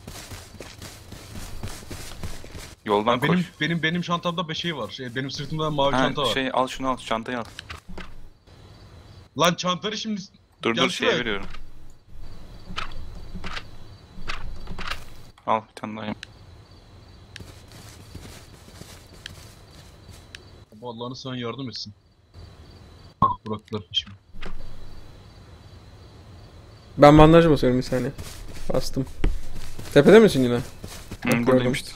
Yoldan Ya koş. benim benim benim çantamda bir şey var. Şey, benim sırtımda mavi Ha, çanta var. şey al şunu al şu çantayı al. Lan çantarı şimdi Dur Gel dur şeye şuraya. veriyorum. Al bir tane daha. yap. Allah'ını sana yardım etsin. Ah bıraktılar şimdi. Ben bandaj basıyorum bir saniye. Bastım. Tepede misin yine? Hı, gördüm. buradayım işte.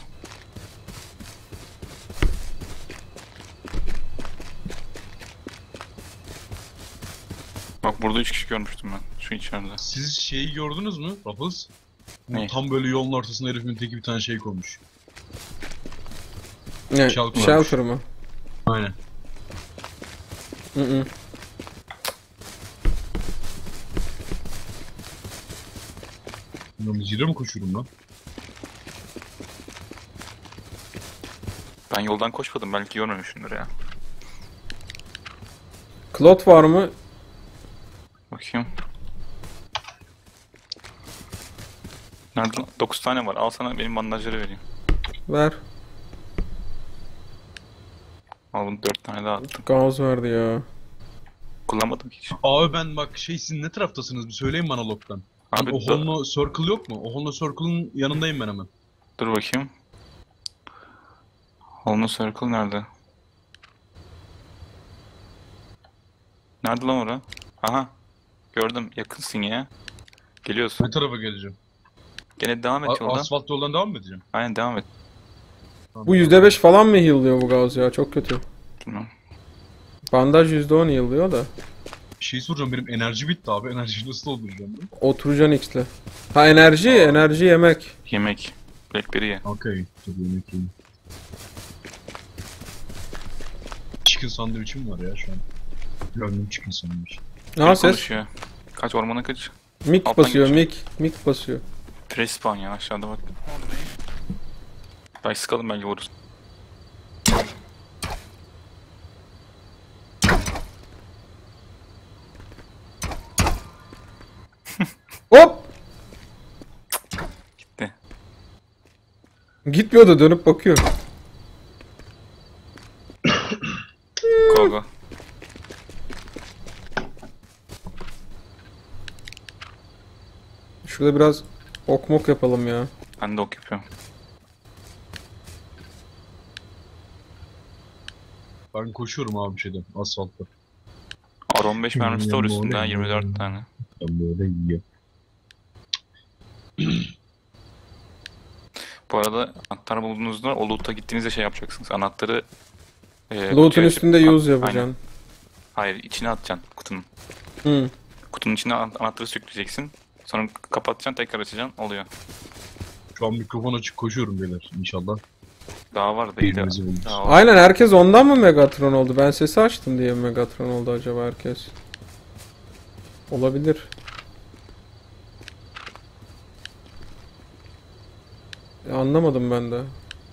Bak burada üç kişi görmüştüm ben. Şu içeride. Siz şeyi gördünüz mü Ruffles? Bu Ne? tam böyle yolun ortasında herifin teki bir tane şey koymuş. Ne? Shelter. Shelter mı? Aynen. Hı hı. Ben zile mi koşuyorum lan? Ben yoldan koşmadım belki görmemişimdir ya. Cloth var mı? Bakayım. Nerede lan? dokuz tane var. Al sana benim bandajları vereyim. Ver. Al bunu dört tane daha attım. Gauss verdi ya. Kullanmadım hiç. Abi ben bak şey siz ne taraftasınız bir söyleyin bana log'dan. Abi O do- Hollow Circle yok mu? O Hollow Circle'ın yanındayım ben hemen. dur bakayım. Hollow Circle nerede? Nerede lan ora? Aha. Gördüm. Yakınsın ya. Geliyorsun. Ne tarafa geleceğim? Gene devam et A- yoldan. asfalt yoldan devam mı edeceğim? Aynen devam et. Bu yüzde beş falan mı heal'lıyor bu Gauss ya? Çok kötü. Bilmem. Bandaj yüzde on heal'lıyor da. Bir şey soracağım, benim enerji bitti abi. Enerjiyi nasıl dolduracağım ben? Oturacaksın X'le. Ha enerji, enerji yemek. Yemek. Blackberry ye. Okey. Tabii yemek yiyeyim. Chicken sandviçim var ya şu an. Gönlüm chicken sandviç. Ne Biri ses? konuşuyor. Kaç ormana kaç. Mik Alttan basıyor, geçiyor. mik. Mik basıyor. Trash spawn ya aşağıda bak. Belki sıkalım belki vururuz. Hop! Gitti. Gitmiyor da dönüp bakıyor. Go go. Şurada biraz ok mok yapalım ya. Ben de ok yapıyorum. Ben koşuyorum abi şeyden, asfaltta. R on beş mermisi de var üstünde ha, yirmi dört tane. Ben böyle yiyorum. Bu arada anahtar bulduğunuzda o loot'a gittiğinizde şey yapacaksınız. Anahtarı e, Loot'un kutuya açıp- üstünde use Aynen. yapacaksın. Hayır içine atacaksın kutunun. Hı. Kutunun içine an- anahtarı sürükleyeceksin. Sonra kapatacaksın tekrar açacaksın oluyor. Şu an mikrofon açık koşuyorum beyler inşallah. Daha var değil de. Elimizi buluruz. Daha var. Aynen herkes ondan mı Megatron oldu? Ben sesi açtım diye mi Megatron oldu acaba herkes? Olabilir. Ya anlamadım ben de.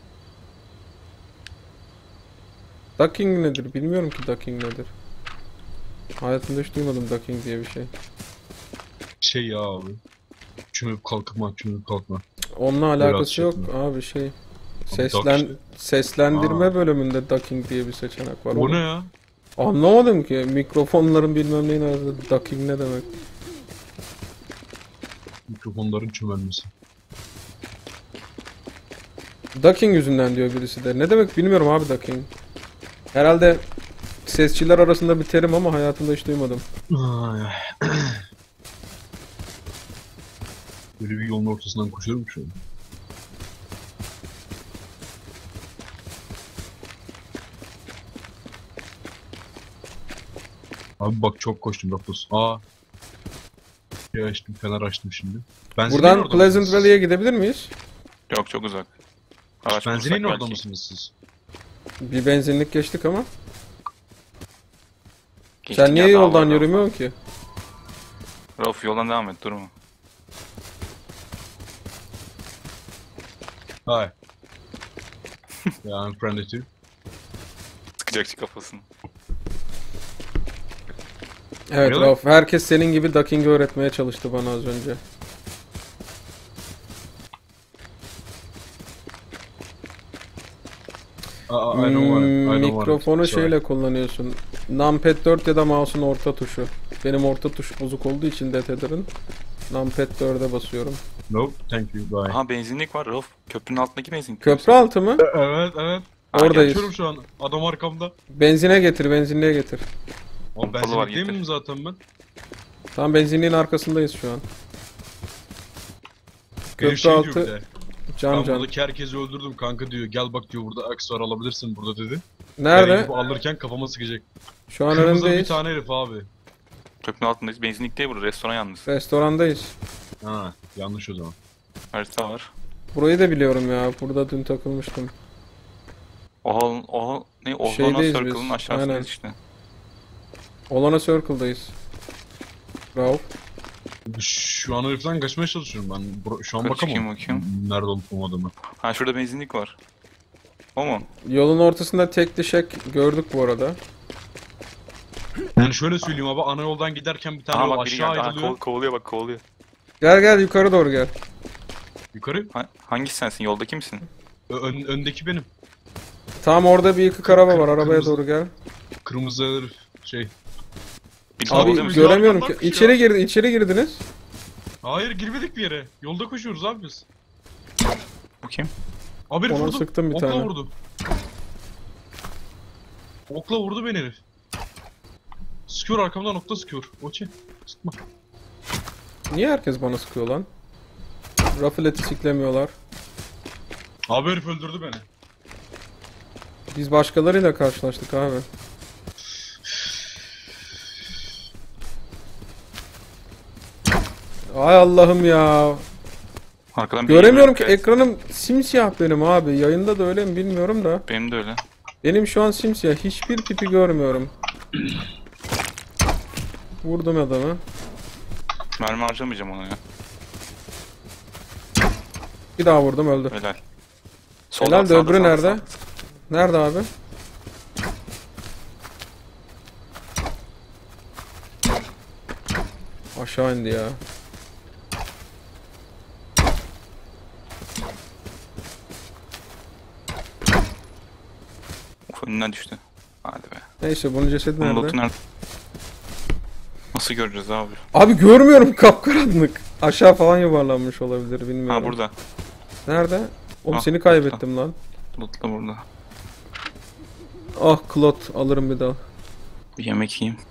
Ducking nedir? Bilmiyorum ki ducking nedir. Hayatımda hiç duymadım ducking diye bir şey. Şey ya abi. Çömüp kalkma, çömüp kalkma. Onunla alakası şey yok mi? abi şey. Abi Seslen duck- seslendirme Aa. bölümünde ducking diye bir seçenek var. O Onu ne ya? anlamadım ki. Mikrofonların bilmem neyin arasında ducking ne demek? Mikrofonların çömelmesi. Ducking yüzünden diyor birisi de. Ne demek bilmiyorum abi ducking. Herhalde sesçiler arasında bir terim ama hayatımda hiç duymadım. Ay. Böyle bir yolun ortasından koşuyorum şu an. Abi bak çok koştum Raffles. Aa. Şey açtım, fener açtım şimdi. Benzinliğin Buradan orada Pleasant mısınız? Valley'e gidebilir miyiz? Yok çok uzak. Araç Benzinliğin bulursak orada belki. mısınız siz? Bir benzinlik geçtik ama. Geçtik Sen niye ya, daha yoldan var, daha. yürümüyorsun ki? Rauf yoldan devam et durma. Hi. Yeah, I'm friendly too. Sıkacak şu kafasını. Evet Really? Rauf, herkes senin gibi ducking öğretmeye çalıştı bana az önce. Aa, I don't want it. I don't want it. Mikrofonu Sorry. şeyle kullanıyorsun. Numpad dört ya da mouse'un orta tuşu. Benim orta tuş bozuk olduğu için Detector'ın Numpad dörde basıyorum. Nope, thank you, bye. Aha benzinlik var Rauf. Köprünün altındaki benzinlik. Köprü altı mı? Evet, evet. Ha, Oradayız. Geçiyorum şu an. Adam arkamda. Benzine getir, benzinliğe getir. Abi Pompalı var, benzinlik değil getir. miyim zaten ben? Tam benzinliğin arkasındayız şu an. Benim Köprü şey diyor altı bir de. can Ben can. buradaki herkesi öldürdüm kanka diyor. Gel bak diyor burada aksesuar alabilirsin burada dedi. Nerede? Ben gidip alırken kafama sıkacak. Şu an Kırmızı bir önündeyiz. tane herif abi. Köprünün altındayız. Benzinlik değil burası. Restoran yalnız. Restorandayız. Ha, yanlış o zaman. Harita var. Burayı da biliyorum ya. Burada dün takılmıştım. Oha, oha, ne? Ohlana Şeydeyiz biz, Circle'ın aşağısındayız aynen. işte. Olana Circle'dayız. Rauf. Şu an heriften kaçmaya çalışıyorum ben. Bur- Şu an Kaç, bakamam. bakayım, bakayım. Nerede olup olmadığımı. Ha şurada benzinlik var. O mu? Yolun ortasında tekli şek gördük bu arada. Yani şöyle söyleyeyim abi, ana yoldan giderken bir tane Aha yol bak biri aşağı geldi. Aha, ayrılıyor. kov- kovalıyor bak kovalıyor. Gel gel yukarı doğru gel. Yukarı. Ha, hangisi sensin? Yoldaki misin? Ö- ön- öndeki benim. Tam orada bir yıkık araba var. kır- Arabaya kırmızı. doğru gel. Kırmızı herif şey. Bir Abi, kovalıyor Abi musun? göremiyorum ki. arkamdan koşuyor. İçeri girdi, içeri girdiniz. Hayır girmedik bir yere. Yolda koşuyoruz abi biz. Bu kim? Abi herif Ona vurdu. sıktım bir Okla tane. vurdu. Okla vurdu beni herif. Sıkıyor arkamdan, okla sıkıyor. Oçi. Sıkma. Niye herkes bana sıkıyor lan? Rafileti siklemiyorlar. Abi herif öldürdü beni. Biz başkalarıyla karşılaştık abi. Ay Allah'ım ya. Arkadan biri Göremiyorum ki, geliyor. ekranım simsiyah benim abi. Yayında da öyle mi bilmiyorum da. Benim de öyle. Benim şu an simsiyah. Hiçbir tipi görmüyorum. Vurdum adamı. Mermi harcamayacağım ona ya. Bir daha vurdum, öldü. Helal. Helal de sağda, öbürü sağda, nerede? sağda. Nerede abi? Aşağı indi ya. Uf önünden düştü. Hadi be. Neyse, bunun cesedi Bunun nerede? loot'u nerede? Nasıl göreceğiz abi? Abi görmüyorum, kapkaranlık. Aşağı falan yuvarlanmış olabilir, bilmiyorum. Ha burada. Nerede? Oğlum Ah, seni kaybettim lan. Loot'la burada. Ah Klot, alırım bir daha. Bir yemek yiyeyim.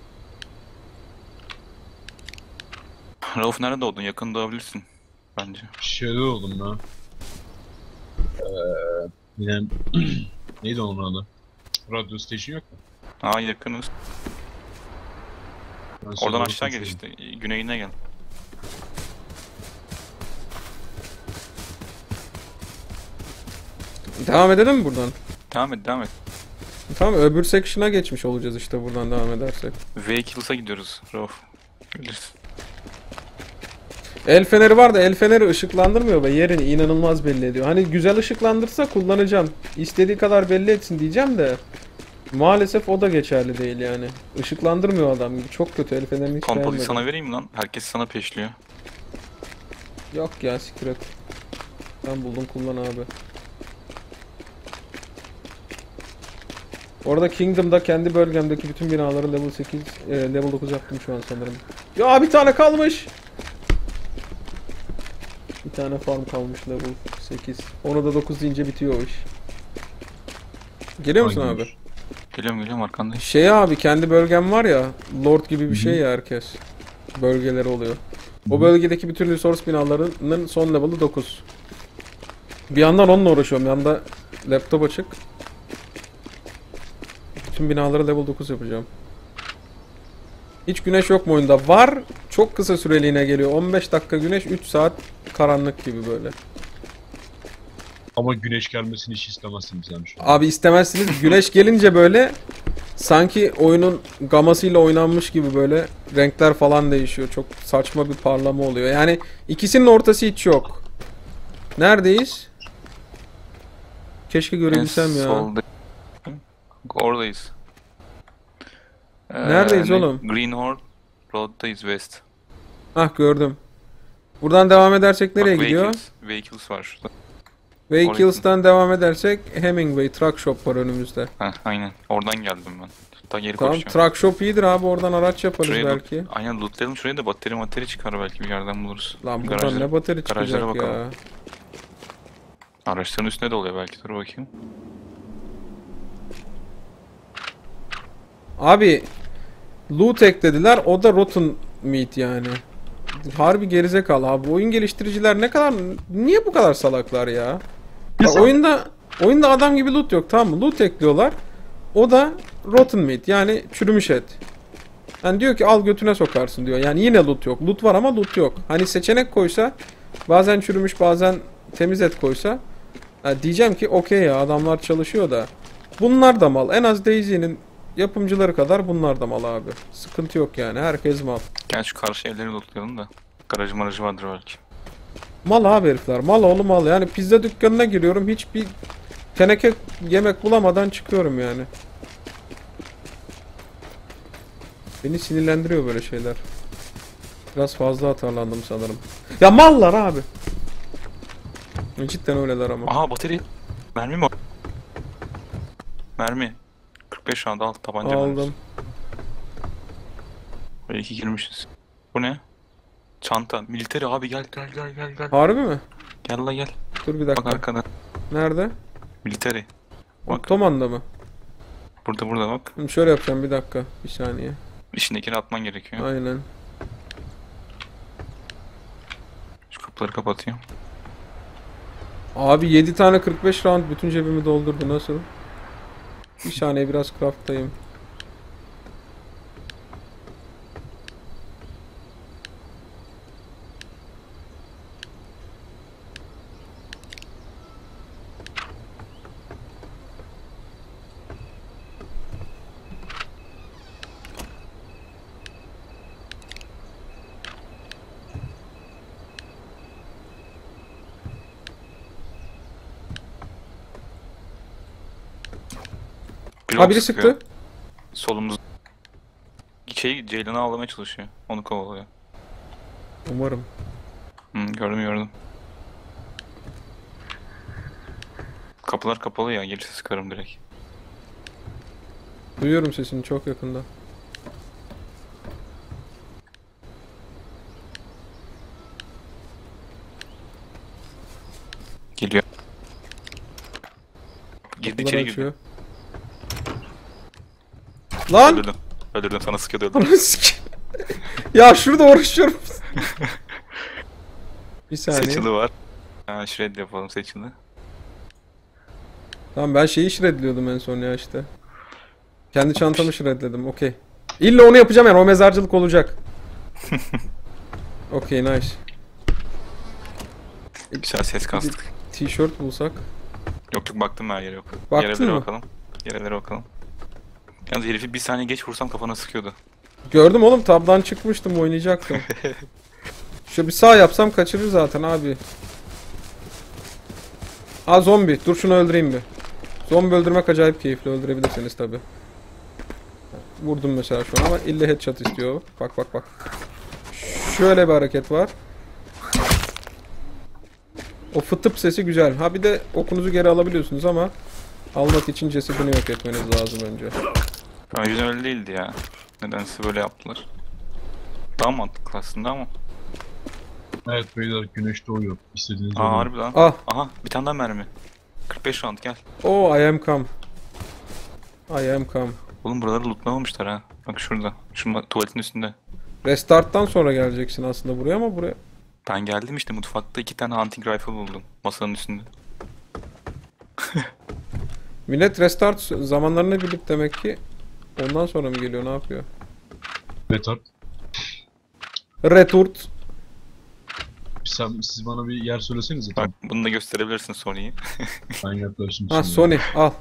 Rauf nerede doğdun? Yakın doğabilirsin. Bence. Şeyde oldum ya. Eee... Yine... Neydi onun adı? Radyo station yok mu? Aa yakınız. Ben sana Oradan doğru aşağı gel konuşuyorum. işte. Güneyine gel. Devam edelim mi buradan? Devam et devam et. Tamam, öbür section'a geçmiş olacağız işte buradan devam edersek. Vehicles'a gidiyoruz Rauf. Bilirsin. El feneri var da el feneri ışıklandırmıyor ve yerini inanılmaz belli ediyor. Hani güzel ışıklandırsa kullanacağım. İstediği kadar belli etsin diyeceğim de maalesef o da geçerli değil yani. Işıklandırmıyor adam gibi. Çok kötü, el fenerini hiç Pompalıyı beğenmedim. sana vereyim mi lan? Herkes sana peşliyor. Yok ya, siktir et. Ben buldum, kullan abi. Orada Kingdom'da kendi bölgemdeki bütün binaları level sekiz, e, level dokuz yaptım şu an sanırım. Ya bir tane kalmış. Bir tane farm kalmış level sekiz. Onu da dokuz deyince bitiyor o iş. Geliyor musun Hangi abi? iş? Geliyorum geliyorum arkandayım. Şey abi kendi bölgem var ya. Lord gibi bir şey ya herkes. Bölgeleri oluyor. O bölgedeki bütün resource binalarının son level'ı dokuz. Bir yandan onunla uğraşıyorum. Yanda laptop açık. Bütün binaları level dokuz yapacağım. Hiç güneş yok mu oyunda? Var. Çok kısa süreliğine geliyor. on beş dakika güneş, üç saat karanlık gibi böyle. Ama güneş gelmesini hiç istemezsiniz yani şu an. Abi istemezsiniz. Güneş gelince böyle sanki oyunun gamasıyla oynanmış gibi böyle renkler falan değişiyor. Çok saçma bir parlama oluyor. Yani ikisinin ortası hiç yok. Neredeyiz? Keşke görebilsem ya. Solda. Oradayız. Ee, Neredeyiz ne- oğlum? Greenhorn Road'dayız West. Ah gördüm. Buradan devam edersek nereye Bak, gidiyor? Vehicles, Vehicles var şurada. Vehicles'tan devam edersek Hemingway Truck Shop var önümüzde. Heh, aynen. Oradan geldim ben. Hatta geri Tamam, koşacağım. Truck Shop iyidir abi, oradan araç yaparız Şuraya belki. loot- aynen lootlayalım şuraya da batarya materi çıkar belki bir yerden buluruz. Lan buradan Garajlara- ne bateri garajlara çıkacak ya. bakalım. Araçların üstünde de oluyor belki. Dur bakayım. Abi loot eklediler, o da rotten meat yani. Harbi gerizekalı abi. Oyun geliştiriciler ne kadar, niye bu kadar salaklar ya? Bak, oyunda oyunda adam gibi loot yok, tamam mı? Loot ekliyorlar. O da rotten meat yani çürümüş et. Yani diyor ki al götüne sokarsın diyor. Yani yine loot yok. Loot var ama loot yok. Hani seçenek koysa bazen çürümüş bazen temiz et koysa ha, diyeceğim ki okey ya, adamlar çalışıyor da. Bunlar da mal. En az Daisy'nin yapımcıları kadar bunlar da mal abi. Sıkıntı yok yani. Herkes mal. Gel şu karşı evleri lootlayalım da. Garajı marajı vardır belki. Mal abi herifler. Mal oğlu mal. Yani pizza dükkanına giriyorum. Hiçbir teneke yemek bulamadan çıkıyorum yani. Beni sinirlendiriyor böyle şeyler. Biraz fazla atarlandım sanırım. Ya mallar abi. Cidden öyleler ama. Aha bateri. Mermi mi o? Mermi. kırk beş round al tabanca mermisi. Aldım. Böyle iki girmişiz. Bu ne? Çanta. Militeri abi gel gel gel gel gel. Harbi mi? Gel la gel. Dur bir Bak dakika. arkada. Nerede? Militeri. Bak. Ottoman'da mı? Burada burada bak. Şimdi şöyle yapacağım, bir dakika. Bir saniye. İçindekini atman gerekiyor. Aynen. Şu kapıları kapatıyor. Abi yedi tane kırk beş round bütün cebimi doldurdu, nasıl? Bir saniye, biraz craft'tayım. Ha, biri sıkıyor. sıktı. Solumuz. Şey Ceylan'ı avlamaya çalışıyor. Onu kovalıyor. Umarım. Hı, gördüm gördüm. Kapılar kapalı ya. Gelirse sıkarım direkt. Duyuyorum sesini çok yakında. Geliyor. Girdi Kapıları içeri girdi. açıyor. Lan! Öldürdüm. Öldürdüm sana sıkıyordu öldürdüm. Ananı sikeyim. Ya şurada uğraşıyorum. Bir saniye. Seçili var. Ha shred yapalım seçili. Tamam, ben şeyi shredliyordum en son ya işte. Kendi çantamı shredledim, okey. İlla onu yapacağım yani, o mezarcılık olacak. Okey, nice. Güzel ses kastık. T-shirt bulsak. Yok yok baktım her yere yok. Baktın Yerlere mı? bakalım. Yerlere bakalım. Yalnız herifi bir saniye geç vursam kafana sıkıyordu. Gördüm oğlum, tabdan çıkmıştım, oynayacaktım. Şöyle bir sağ yapsam kaçırır zaten abi. Ha, zombi. Dur şunu öldüreyim bir. Zombi öldürmek acayip keyifli, öldürebilirsiniz tabi. Vurdum mesela şu an ama illa headshot istiyor. Bak bak bak. Şöyle bir hareket var. O fıtıp sesi güzel. Ha bir de okunuzu geri alabiliyorsunuz ama almak için cesedini yok etmeniz lazım önce. Önceden öyle değildi ya. Nedense böyle yaptılar. Daha mantıklı aslında ama. Evet beyler, güneş doğuyor. İstediğiniz Aa olun. harbi lan. Ah. Oh, Aha bir tane daha mermi. kırk beş round gel. O I am come. I am come. Oğlum buraları lootlamamışlar ha. Bak şurada. Şu ma- tuvaletin üstünde. Restart'tan sonra geleceksin aslında buraya ama buraya. Ben geldim işte mutfakta iki tane hunting rifle buldum. Masanın üstünde. Millet restart zamanlarını bilip demek ki ondan sonra mı geliyor, ne yapıyor? Retard. Retort. Sen, siz bana bir yer söylesenize. Bak Tamam. bunu da gösterebilirsin Sony'yi. Ben yaklaşım. Ha Sony al.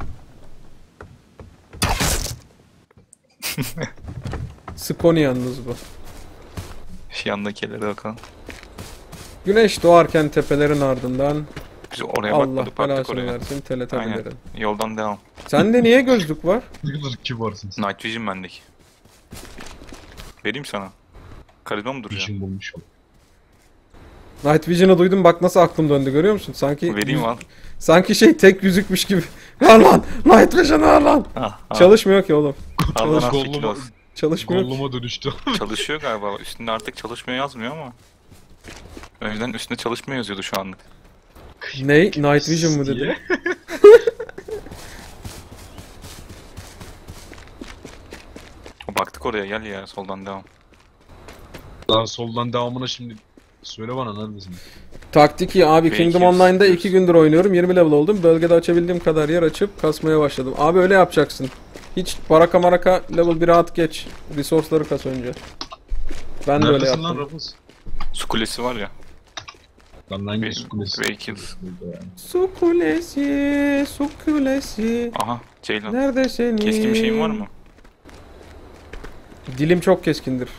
Skony yalnız bu. Şu yandaki yerlere bakalım. Güneş doğarken tepelerin ardından Biz oraya Allah bakmadık baktık belasını oraya. versin Aynen. teletabelerin. Yoldan devam. Sende niye gözlük var? Ne kadar kibarsınız. Night Vision bendeki. Vereyim sana. Karizma mı duruyor? İşim bulmuş. Night Vision'ı duydum, bak nasıl aklım döndü, görüyor musun? Sanki Vereyim al. sanki şey tek yüzükmüş gibi. Lan lan Night Vision'ı al lan. Ah, al. Çalışmıyor ki oğlum. Al lan, Golluma- fikir olsun. Çalışmıyor ki. Golluma dönüştü. Çalışıyor galiba. Üstünde artık çalışmıyor yazmıyor ama. Önceden üstünde çalışmıyor yazıyordu şu anlık. Ney? Night Vision mı dedi? Diye. Baktık oraya gel ya soldan devam. Daha soldan devamına şimdi. Söyle bana neredesin? Taktik iyi abi. Belki Kingdom Online'da istiyorsun. iki gündür oynuyorum. yirmi level oldum. Bölgede açabildiğim kadar yer açıp kasmaya başladım. Abi öyle yapacaksın. Hiç baraka maraka level bire at geç. Resource'ları kas önce. Ben de öyle Neredesin lan yaptım. Rafız? Su kulesi var ya. Lan hangi Ve- su kulesi? Vehicles. Su kulesi, su kulesi. Aha Ceylan. Nerede senin? Keskin bir şeyin var mı? Dilim çok keskindir.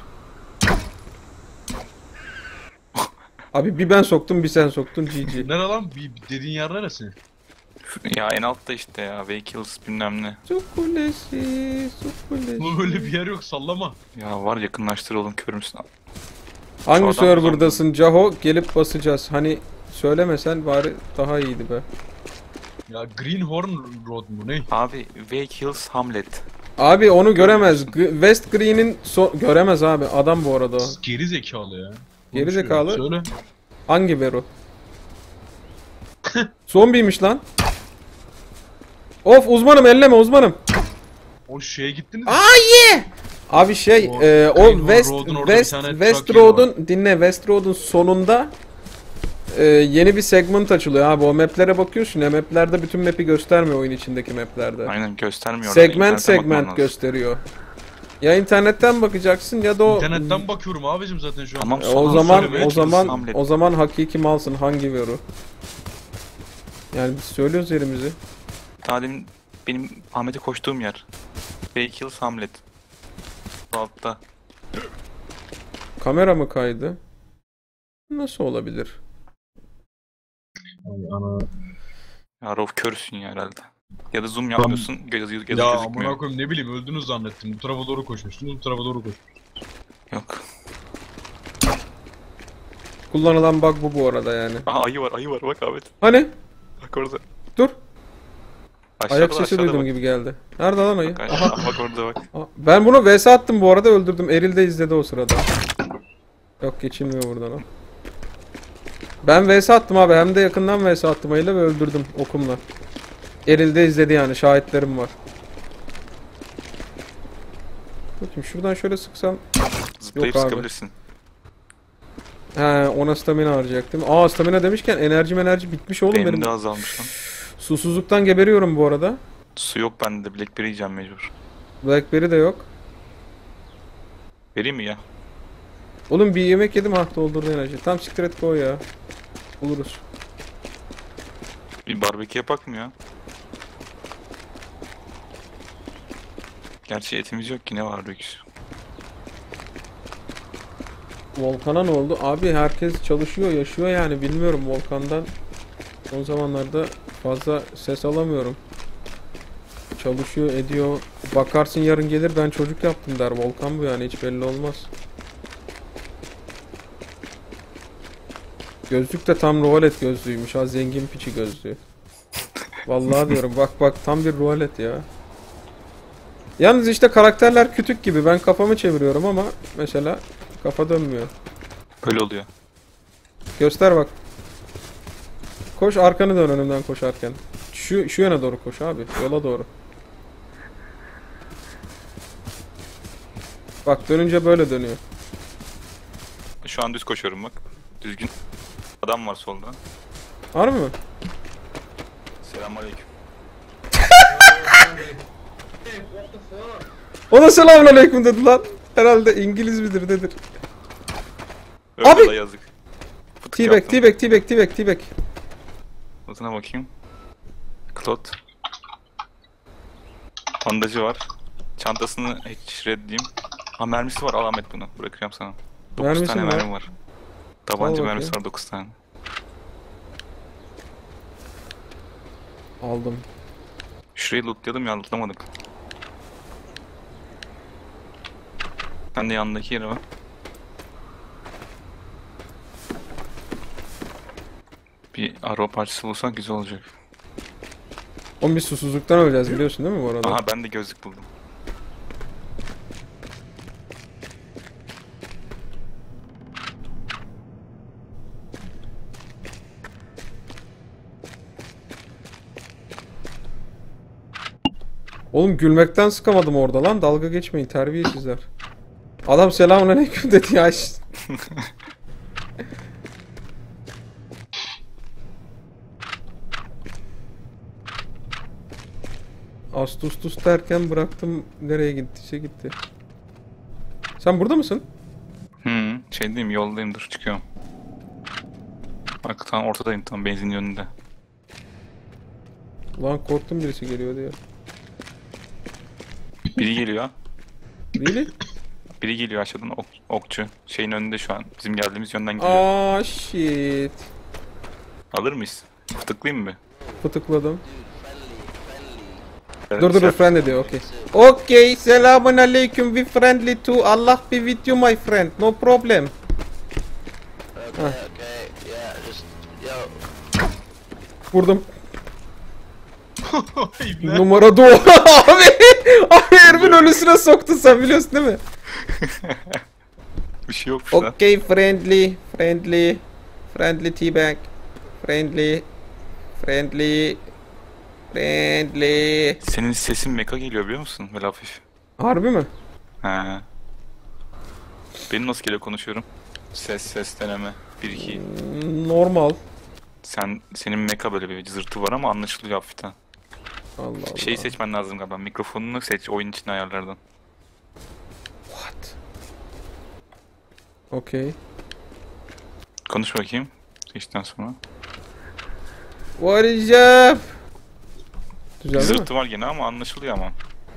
Abi bir ben soktum bir sen soktun G G. Nere lan? Bir, bir dediğin yer neresi? Ya en altta işte ya. Vehicles bilmem ne. Su kulesi, su kulesi. Oğlum öyle bir yer yok sallama. Ya var yakınlaştır oğlum kör müsün? Hangi Sağdan serverdasın Caho? Gelip basacağız. Hani söylemesen bari daha iyiydi be. Ya Greenhorn Road mu ne? Abi Vehicles Hamlet. Abi onu göremez. G- West Green'in so- göremez abi. Adam bu arada o. Geri zekalı ya. Geri Konuşuyor. zekalı. Söyle. Hangi Vero? Zombiymiş lan. Of uzmanım, elleme uzmanım. O şeye gittiniz mi? Abi şey O e, o Greenhorn West Road'un orada bir West tane West truck yeri Road'un dinle West Road'un sonunda e, yeni bir segment açılıyor abi. O maplere bakıyorsun ya, maplerde bütün map'i göstermiyor oyun içindeki maplerde. Aynen göstermiyor. Segment İnternetten bakman segment lazım. gösteriyor. Ya internetten bakacaksın ya da o İnternetten bakıyorum abicim zaten şu an. Tamam, E, Sonra o zaman söyle, o Vehicles zaman Hamlet. o zaman hakiki malsın, hangi Vero? Yani biz söylüyoruz yerimizi. Daha demin benim Ahmet'e koştuğum yer. Vehicles Hamlet. Bu altta. Kamera mı kaydı? Nasıl olabilir? Ay, ana. Ya Rauf körsün ya herhalde. Ya da zoom yapmıyorsun, gözü, gözü Ya gözükmüyor. amına koyayım ne bileyim öldünüz zannettim. Bu tarafa doğru koşmuştunuz, bu tarafa doğru koş. Yok. Kullanılan bug bu bu arada yani. Aha ayı var, ayı var bak Ahmet. Hani? Bak orada. Dur. Aşağıda, Ayak sesi aşağıda duydum bak. gibi geldi. Nerede lan ayı? Bak, Aha. aşağı- bak orada bak. Aa, ben bunu V S attım bu arada, öldürdüm. Eril de izledi o sırada. Yok geçilmiyor buradan o. Ben V S attım abi, hem de yakından V S attım ayıyla ve öldürdüm okumla. Eril de izledi yani, şahitlerim var. Bakayım şuradan şöyle sıksam. Zıplayıp Yok abi. sıkabilirsin. He, ona stamina harcayacaktım. Aa stamina demişken enerjim enerji bitmiş oğlum Benim benim. de azalmış lan. Susuzluktan geberiyorum bu arada. Su yok bende, Blackberry yiyeceğim mecbur. Blackberry de yok. Vereyim mi ya? Oğlum bir yemek yedim, ah doldurdu enerji. Tam siktir et koy ya. Buluruz. Bir barbekü yapak mı ya? Gerçi etimiz yok ki, ne barbeküsü? Volkan'a ne oldu? Abi herkes çalışıyor, yaşıyor yani, bilmiyorum Volkan'dan. Son zamanlarda fazla ses alamıyorum. Çalışıyor, ediyor. Bakarsın yarın gelir ben çocuk yaptım der. Volkan bu yani, hiç belli olmaz. Gözlük de tam ruvalet gözlüğüymüş ha, zengin piçi gözlüğü. Vallahi diyorum, bak bak tam bir ruvalet ya. Yalnız işte karakterler kütük gibi, ben kafamı çeviriyorum ama mesela kafa dönmüyor. Öyle oluyor. Göster bak. Koş, arkanı dön önümden koşarken. Şu şu yana doğru koş abi. Yola doğru. Bak dönünce böyle dönüyor. Şu an düz koşuyorum bak. Düzgün. Adam var solda. Harbi mi? Selamünaleyküm. O da selamünaleyküm dedi lan. Herhalde İngiliz midir nedir? Öyle Abi! da yazık. Fıtık T-back, yaptım. T-back, T-back, T-back, T-back. Notuna bakayım. Klot. Bandajı var. Çantasını hiç shreddleyeyim. Ha mermisi var, al Ahmet bunu. Bırakacağım sana. dokuz Mermisi tane mi var? mermi var. Tabanca Al mermisi bakayım. var dokuz tane. Aldım. Şurayı lootlayalım ya, lootlamadık. Sen de yanındaki yere bak. Bir araba parçası bulsak güzel olacak. Oğlum biz susuzluktan öleceğiz biliyorsun değil mi bu arada? Aha ben de gözlük buldum. Oğlum gülmekten sıkamadım orada lan. Dalga geçmeyin terbiyesizler. Adam selamünaleyküm dedi ya. Astustus derken bıraktım, nereye gittiyse gitti. Sen burada mısın? Hmm, şey diyeyim, yoldayım, dur çıkıyorum. Bak tam ortadayım, tam benzin yönünde. Ulan korktum birisi geliyor diye. Biri geliyor. Really? Biri geliyor aşağıdan, ok, okçu. Şeyin önünde şu an. Bizim geldiğimiz yönden geliyor. Aa shit. Alır mıyız? Tıklayayım mı? Fıtıkladım. Evet, Dur dur dur sen- friendly diyor okey. Okay selamun aleyküm we friendly too. Allah be with you my friend. No problem. Okay, okay, yeah, just yo. Vurdum. İbne. Numara doğru. abi. Abi herimin ölüsüne soktun sen biliyorsun değil mi? Bir şey yokmuş lan. Okay friendly. Friendly. Friendly teabag. Friendly. Friendly. Friendly. Senin sesin meka geliyor biliyor musun? Böyle hafif. Harbi mi? He. Benim nasıl geliyor konuşuyorum? Ses ses deneme. bir iki. Hmm, Normal. Sen senin meka böyle bir cızırtı var ama anlaşılıyor hafiften. Allah Allah. Şeyi seçmen lazım galiba. Mikrofonunu seç oyun için ayarlardan. What? Okay. Konuş bakayım. Seçten sonra. What is up? Güzel değil mi? Cızırtı var gene ama anlaşılıyor ama.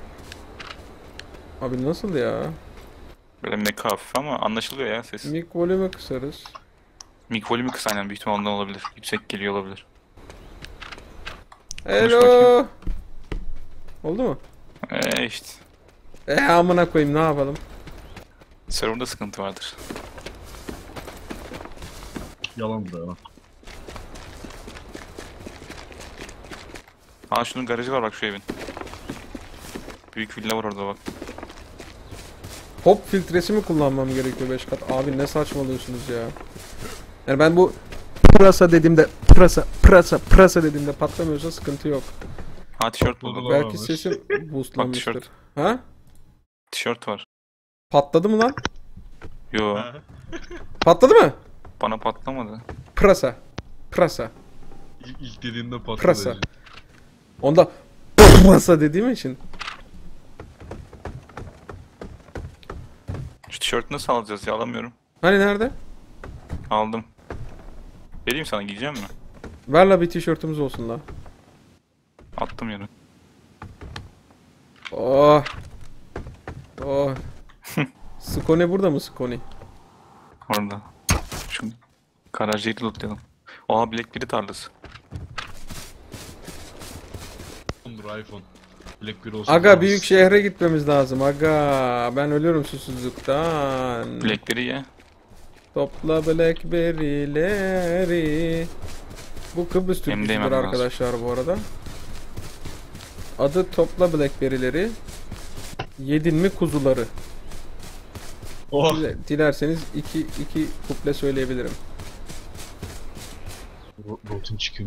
Abi nasıl ya? Böyle meka hafif ama anlaşılıyor ya ses. Mic volümü kısarız. Mik volümü kısa aynen, büyük ihtimalle ondan olabilir. Yüksek geliyor olabilir. Hello. bakayım. Oldu mu? Eee işte. E amına koyayım ne yapalım? Server'da sıkıntı vardır. Yalan da ya. Aa şunun garajı var bak şu evin. Büyük villa var orada bak. Pop filtresi mi kullanmam gerekiyor beş kat? Abi ne saçmalıyorsunuz ya? Yani ben bu pırasa dediğimde pırasa pırasa pırasa dediğimde patlamıyorsa sıkıntı yok. Ha tişört buldum. Var Belki varmış. sesim boostlanmıştır. tişört. Ha? Tişört var. Patladı mı lan? Yo Patladı mı? bana patlamadı. Pırasa. Pırasa. İlk, ilk dediğinde patladı. Pırasa. Onda pırasa dediğim için. Şu tişörtü nasıl alacağız ya, alamıyorum. Hani nerede? Aldım. Vereyim sana, giyeceğim mi? Ver la bir tişörtümüz olsun la. Attım yere. Oh. Oh. Skone burada mı Skone? Orada. Şu garajı lootlayalım. Oha Blackberry tarlası. iPhone, iPhone. Blackberry olsun. Aga olmaz. büyük şehre gitmemiz lazım aga. Ben ölüyorum susuzluktan. Blackberry ye. Topla blackberry'leri. Bu Kıbrıs Hem de türküsüdür yemem lazım. arkadaşlar bu arada. Adı Topla blackberry'leri. Yedin mi kuzuları. Oh. Dile- Dilerseniz iki, iki kuple söyleyebilirim. Ro- Rotten Chicken.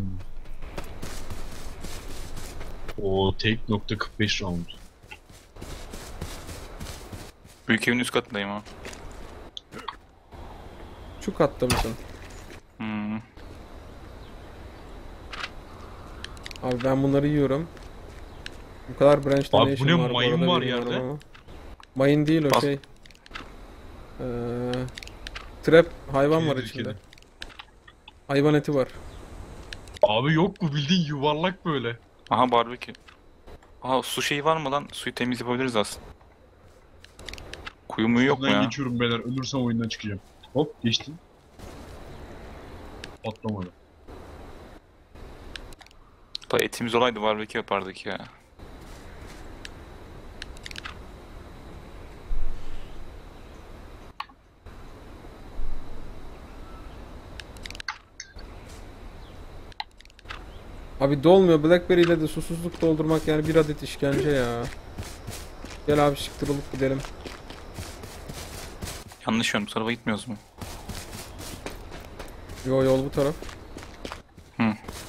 O take nokta kırk beş round. Büyük evin üst katındayım ha. Şu katta mısın? Hmm. Abi ben bunları yiyorum. Bu kadar branch'ta Abi ne bu işim ne, var bu mayın arada var bilmiyorum yerde. ama. Mayın değil o Bas- şey. Ee, trap hayvan var Kedi, içinde. kedi. Hayvan eti var. Abi yok bu bildiğin yuvarlak böyle. Aha barbekü. Aha su şeyi var mı lan? Suyu temiz yapabiliriz aslında. Kuyu muyu yok mu Buradan ya? geçiyorum beyler. Ölürsem oyundan çıkacağım. Hop geçtim. Patlamadı. Da etimiz olaydı barbekü yapardık ya. Abi dolmuyor. Blackberry ile de susuzluk doldurmak yani bir adet işkence ya. Gel abi siktir olup gidelim. Yanlış yön, bu tarafa gitmiyoruz mu? Yo yol bu taraf. Hı.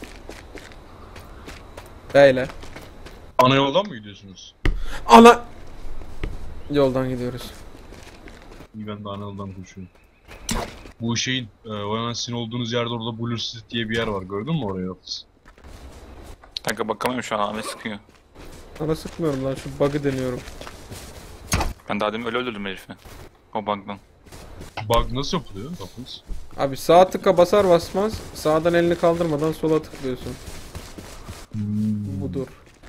Böyle. Ana yoldan mı gidiyorsunuz? Ana! Yoldan gidiyoruz. İyi, ben de ana yoldan konuşuyorum. Bu şeyin, e, o sizin olduğunuz yerde orada Blue City diye bir yer var. Gördün mü orayı Hafız? Kanka bakamıyorum şu an, Ahmet sıkıyor. Ana sıkmıyorum lan, şu bug'ı deniyorum. Ben daha demin öyle öldürdüm herifi. O bug'dan. Bug nasıl yapılıyor Hafız? Abi sağ tıka basar basmaz sağdan elini kaldırmadan sola tıklıyorsun. Hmm. Budur.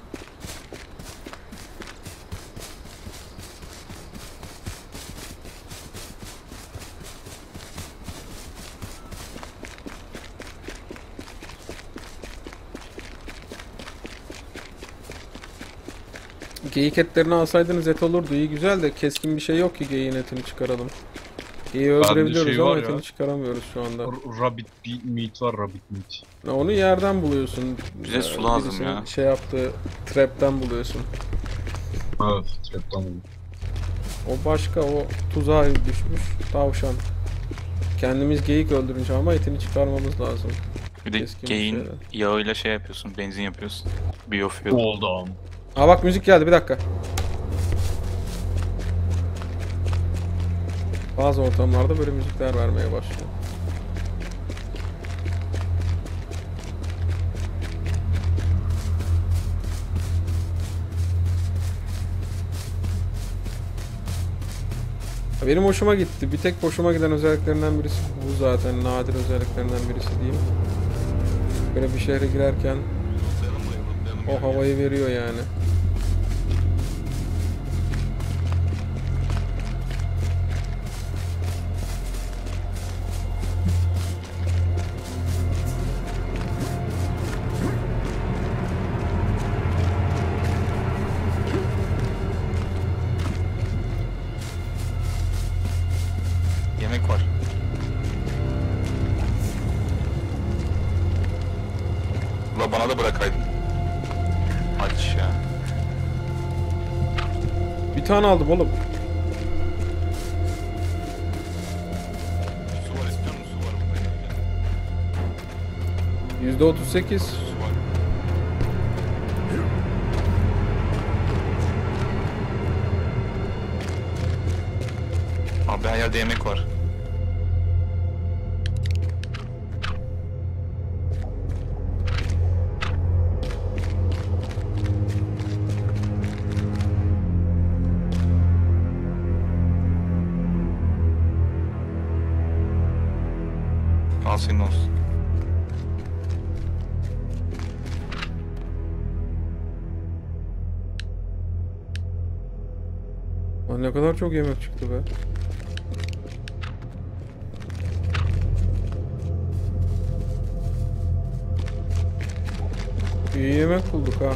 Geyik etlerini alsaydınız et olurdu, iyi güzel de keskin bir şey yok ki geyiğin etini çıkaralım. Geyiği öldürebiliyoruz şey ama var ya. etini çıkaramıyoruz şu anda. R- Rabbit bir meat var, rabbit meat. Ya onu yerden buluyorsun. Bize Ee, su lazım birisinin ya. Şey yaptığı trap'ten buluyorsun. Evet, trap'tan oldu. O başka, o tuzağa düşmüş tavşan. Kendimiz geyik öldürünce ama etini çıkarmamız lazım. Bir de Keskin bir geyin şeyler. yağıyla şey yapıyorsun, benzin yapıyorsun. Biofuel. Oldu am. Aa bak müzik geldi, bir dakika. Bazı ortamlarda böyle müzikler vermeye başlıyor. Benim hoşuma gitti. Bir tek hoşuma giden özelliklerinden birisi bu zaten. Nadir özelliklerinden birisi diyeyim. Böyle bir şehre girerken o havayı veriyor yani. Yemek var. La bana da bırakaydın. Aç ya. Bir tane aldım oğlum. Su var istiyor musun? Su var burada. yüzde otuz sekiz. Su var. Abi her yerde yemek var. Al senin olsun. Lan ne kadar çok yemek çıktı be. İyi yemek bulduk ha.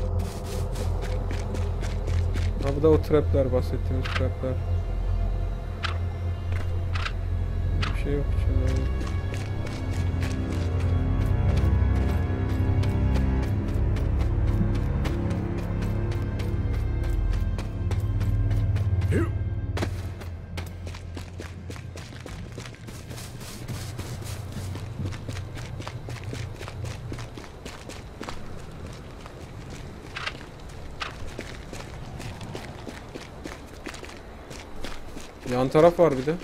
Ha bu da o trapler, bahsettiğimiz trapler. Bir şey yok içinde. Yan taraf var bir de.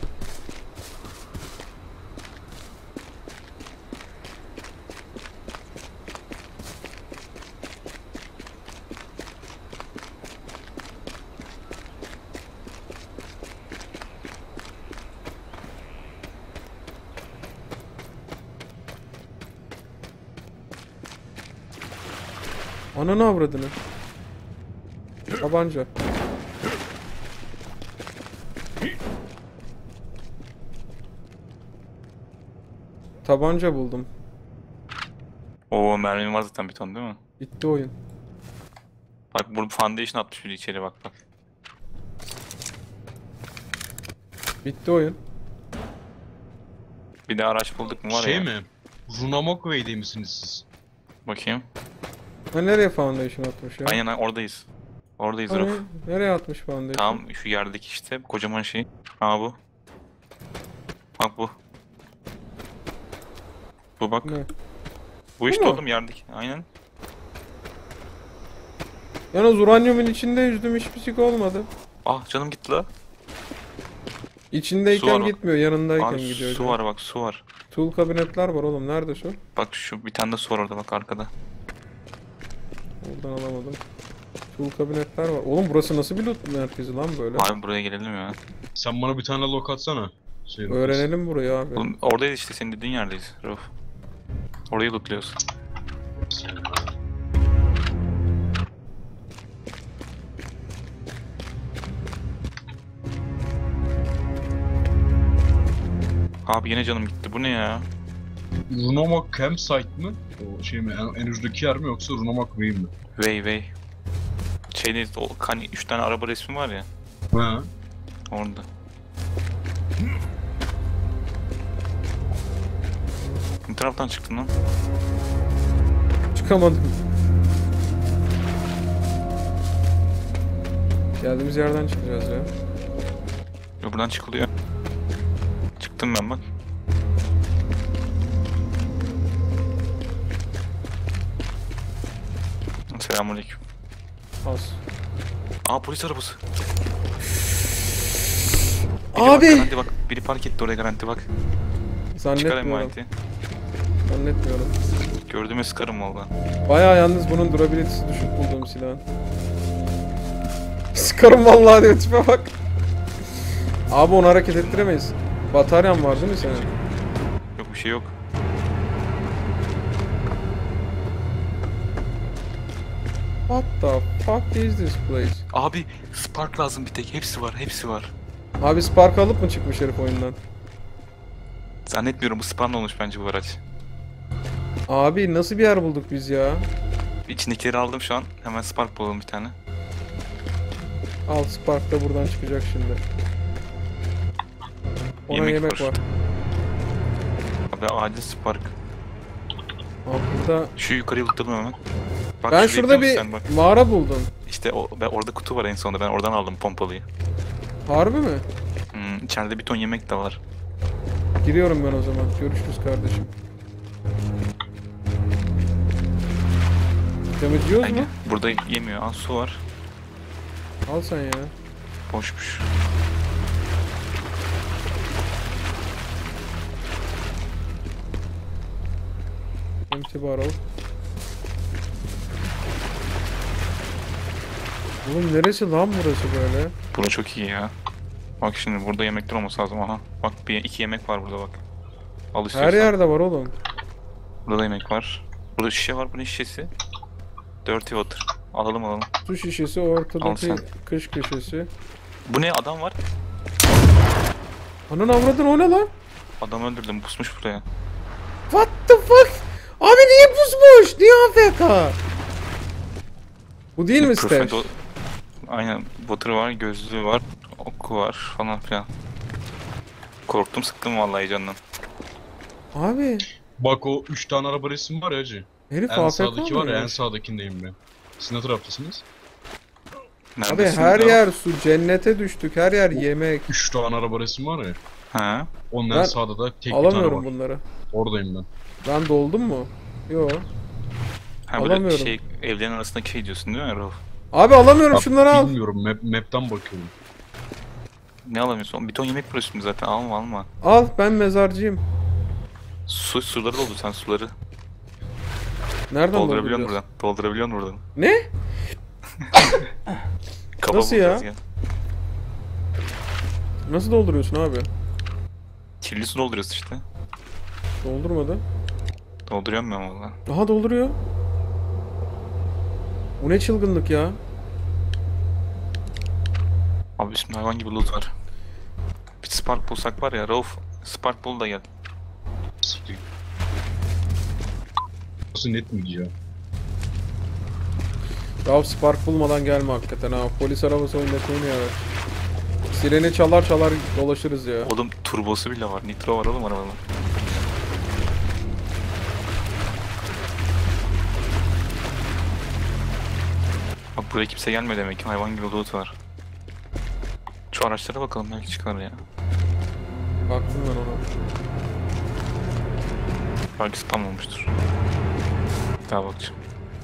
Ananı avradını. Tabanca. Tabanca buldum. Oo, mermim var zaten bir ton değil mi? Bitti oyun. Bak burada foundation atmış biri içeri, bak bak. Bitti oyun. Bir de araç bulduk mu var Şey ya. mi? Runamokvey'de misiniz siz? Bakayım. Ha nereye foundation atmış ya? Aynen aynen, oradayız. Oradayız Hani, Rauf. nereye atmış foundation? Tam şu yerdeki işte kocaman şey. Ha bu. Bak bu. Bu bak. Ne? Bu işte mu? oğlum yerdeki. Aynen. Yalnız uranyumun içinde yüzdüm, hiçbir şey olmadı. Ah canım gitti la. Su İçindeyken var bak. gitmiyor, yanındayken Abi gidiyor. su var bak, su var. Tool kabinetler var oğlum, nerede su? Bak şu bir tane de su var orada bak arkada. Oradan alamadım. Tool kabinetler var. Oğlum burası nasıl bir loot merkezi lan böyle? Abi buraya gelelim ya. Sen bana bir tane lok atsana. Şey lokası. Öğrenelim burayı abi. Oğlum oradayız işte, senin dediğin yerdeyiz Rauf. Orayı lootluyoruz. Abi yine canım gitti. Bu ne ya? Runamok Campsite mı? O şey mi? En, en ucundaki yer mi yoksa Runamokvey mi? Way way. Şeyde o hani üç tane araba resmi var ya. Ha. Orada. Bu taraftan çıktın lan. Çıkamadım. Geldiğimiz yerden çıkacağız ya. Yo, buradan çıkılıyor. Çıktım ben bak. Selamünaleyküm. Az. Aa, polis arabası. Biri Abi! Bak, garanti bak. Biri park etti oraya, garanti bak. Çıkar Zannetmiyorum. emaneti. Zannetmiyorum. Gördüğüme sıkarım valla. Bayağı yalnız bunun durability'si düşük bulduğum silahın. Sıkarım vallahi diyor, tipe bak. Abi onu hareket ettiremeyiz. Bataryan var değil mi senin? Yok bir şey yok. What the fuck is this place? Abi Spark lazım bir tek. Hepsi var, hepsi var. Abi Spark alıp mı çıkmış herif oyundan? Zannetmiyorum, bu spawn olmuş bence bu araç. Abi nasıl bir yer bulduk biz ya? İçindekileri aldım şu an. Hemen Spark bulalım bir tane. Al, Spark da buradan çıkacak şimdi. Ona Yemek yemek, var. var. Abi acil Spark. Abi burada... Şu yukarıyı lootladım hemen. Bak, Ben şurayı şurada biliyor bir musun sen? Bak. mağara buldum. İşte o, ben, orada kutu var en sonunda. Ben oradan aldım pompalıyı. Harbi mi? Hmm, içeride bir ton yemek de var. Giriyorum ben o zaman. Görüşürüz kardeşim. Temizliyoruz Ben mu? gel. Burada yemiyor. Aa, su var. Al sen ya. Boşmuş. Empty barrel. Oğlum neresi lan burası böyle? Bura çok iyi ya. Bak şimdi burada yemekler olması lazım. Aha. Bak bir iki yemek var burada bak. Al Her istiyorsan. yerde var oğlum. Burada da yemek var. Burada şişe var. Bu ne şişesi? Dirty water. Alalım alalım. Su şişesi, Al ortadaki sen. kış köşesi. Bu ne, adam var? Ananın avradın, o ne lan? Adam öldürdüm, pusmuş buraya. What the fuck? Abi niye pusmuş? Niye A F K? Bu değil mi Profet Stash? o- Aynen, water var, gözlüğü var, oku var falan filan. Korktum, sıktım vallahi canından. Abi Bak o üç tane araba resmi var ya hacı. herif En A F K sağdaki var ya, en mıymış? sağdakindeyim ben. Siz ne taraftasınız? Abi Neredesin her ya? yer su, cennete düştük, her yer yemek. üç tane araba resmi var ya. Ha? Onun Ben en sağda da tek bir tane Alamıyorum var. bunları. Oradayım ben. Ben doldum mu? Yo. Ha böyle Alamıyorum. şey, evlerin arasındaki şey diyorsun değil mi Rauf? Abi alamıyorum, Bak, şunları al. Bilmiyorum, map, map'ten bakıyorum. Ne alamıyorsun? Bir ton yemek var üstümde zaten. Alma alma. Al, ben mezarcıyım. Su, suları doldu sen suları. Nereden Doldurabiliyor musun dolduracağız? buradan? Doldurabiliyor musun buradan? Ne? Kaba Nasıl bulacağız ya? Nasıl dolduruyorsun abi? Kirli su dolduruyorsun işte. Doldurmadı. Dolduruyorum ben valla. Aha dolduruyor. Bu ne çılgınlık ya? Abi üstümde hayvan gibi loot var. Bir spark bulsak var ya Rauf. Spark bul da gel. Siktir. Nasıl net miydi ya? Ya Spark bulmadan gelme hakikaten ha. Polis arabası oynatmayın ya. Sireni çalar çalar dolaşırız ya. Oğlum turbosu bile var. Nitro var oğlum arabada. Bak buraya kimse gelmiyor demek ki. Hayvan gibi loot var. Şu araçlara bakalım belki çıkar ya. Baktım ben ona. Belki spam olmuştur. Bir daha bakacağım.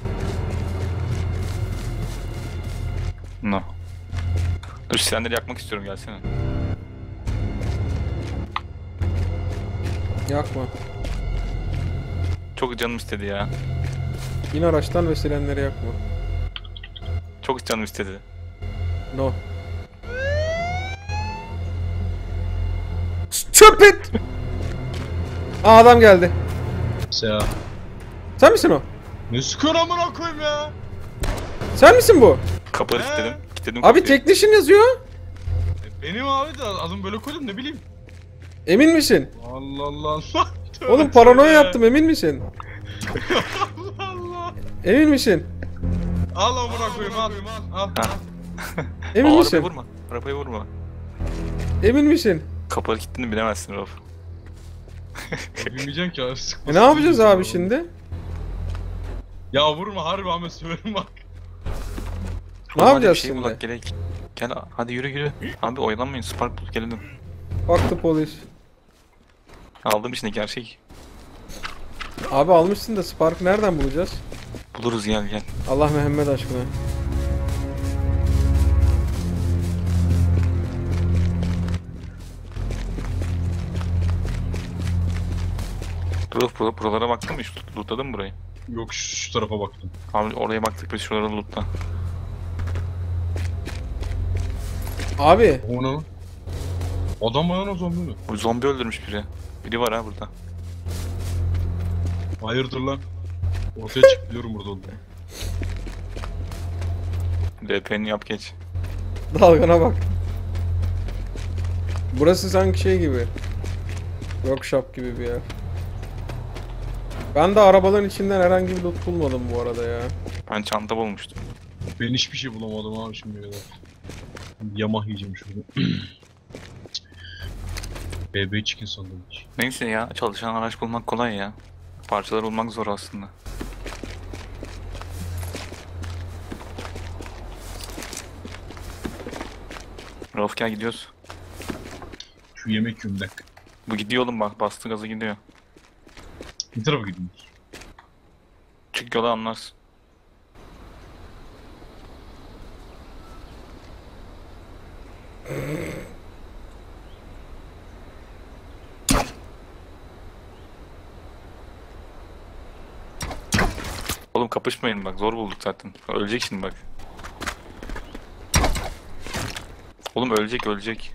No. Dur sirenleri yakmak istiyorum gelsene. Yakma. Çok canım istedi ya. İn araçtan ve sirenleri yakma. Çok canım istedi. No. Stop it! Aa adam geldi. Seha. Sen misin o? Ne sıkıyor amına koyayım ya? Sen misin bu? Kapıları He? kilitledim. Kilitledim Abi kapıyı. technician yazıyor. E, benim abi de adım böyle koydum ne bileyim. Emin misin? Allah Allah Allah. Tövbe Oğlum paranoya tövbe. yaptım, emin misin? Allah Allah. Emin misin? Al amına koyayım al. Al. Ha. Emin Aa, misin? Arabayı vurma. Arabayı vurma. Emin misin? Kapıları kilitledim bilemezsin Rauf. Bilmeyeceğim ki abi. E ne yapacağız abi şimdi? Ya vurma harbi Ahmet söverim bak. Ne Oğlum, hadi yapacağız bir şey şimdi? bulak, gerek. Gel hadi yürü yürü. Abi oyalanmayın Spark bul gelelim. Baktı polis. Aldığım içindeki her şey. Abi almışsın da Spark nereden bulacağız? Buluruz gel gel. Allah Mehmet aşkına. Rauf bur buralara baktın mı hiç? Lootladın mı burayı? Yok şu, şu tarafa baktım. Abi oraya baktık biz şuralara lootla. Abi O ne lan? Adam bana zombi mi? Bu zombi öldürmüş biri. Biri var ha burada. Hayırdır lan? Ortaya çık biliyorum burada olduğunu. D P'ni yap geç. dalgana bak. Burası sanki şey gibi. Workshop gibi bir yer. Ben de arabaların içinden herhangi bir loot bulmadım bu arada ya. Ben çanta bulmuştum. Ben hiçbir şey bulamadım abi şimdi kadar. Yamah yiyeceğim şurada. B B chicken sandviç. Neyse ya çalışan araç bulmak kolay ya. Parçalar bulmak zor aslında. Rauf gel gidiyoruz. Şu yemek yiyorum bir dakika. Bu gidiyor oğlum bak bastı gazı gidiyor. Bir tarafa gidiyoruz. Çık yola anlarsın. Oğlum kapışmayın bak zor bulduk zaten. Ölecek şimdi bak. Oğlum ölecek ölecek.